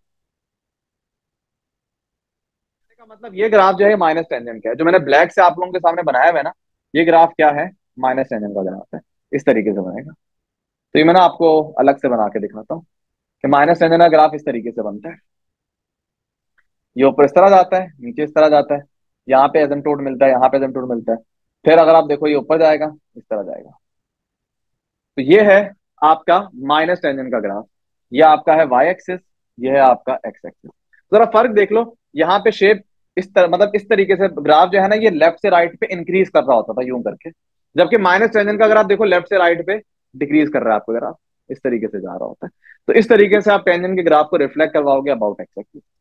का मतलब ये ग्राफ जो है माइनस टेंजेंट का है, जो मैंने ब्लैक से आप लोगों के सामने बनाया हुआ है ना, ये ग्राफ क्या है, माइनस टेंजेंट का ग्राफ है। इस तरीके से बनेगा। तो ये मैं ना आपको अलग से बना के दिखाता हूँ कि माइनस टेंजेंट का ग्राफ इस तरीके से बनता है। ये ऊपर इस तरह जाता है नीचे इस तरह जाता है, यहाँ पे एसिम्पटोट मिलता है यहाँ पे एसिम्पटोट मिलता है। फिर अगर आप देखो ये ऊपर जाएगा इस तरह जाएगा। तो ये है आपका माइनस टेंजेंट का ग्राफ। ये आपका है वाई एक्सिस, ये है आपका एक्स एक्सिस। जरा फर्क देख लो, यहाँ पे शेप इस तरह मतलब इस तरीके से ग्राफ जो है ना ये लेफ्ट से राइट पे इंक्रीज कर रहा होता था यूं करके, जबकि माइनस टेंजेंट का ग्राफ देखो लेफ्ट से राइट पे डिक्रीज कर रहा है आपका ग्राफ, इस तरीके से जा रहा होता है। तो इस तरीके से आप टेंजेंट के ग्राफ को रिफ्लेक्ट करवाओगे अबाउट एक्स एक्सिस।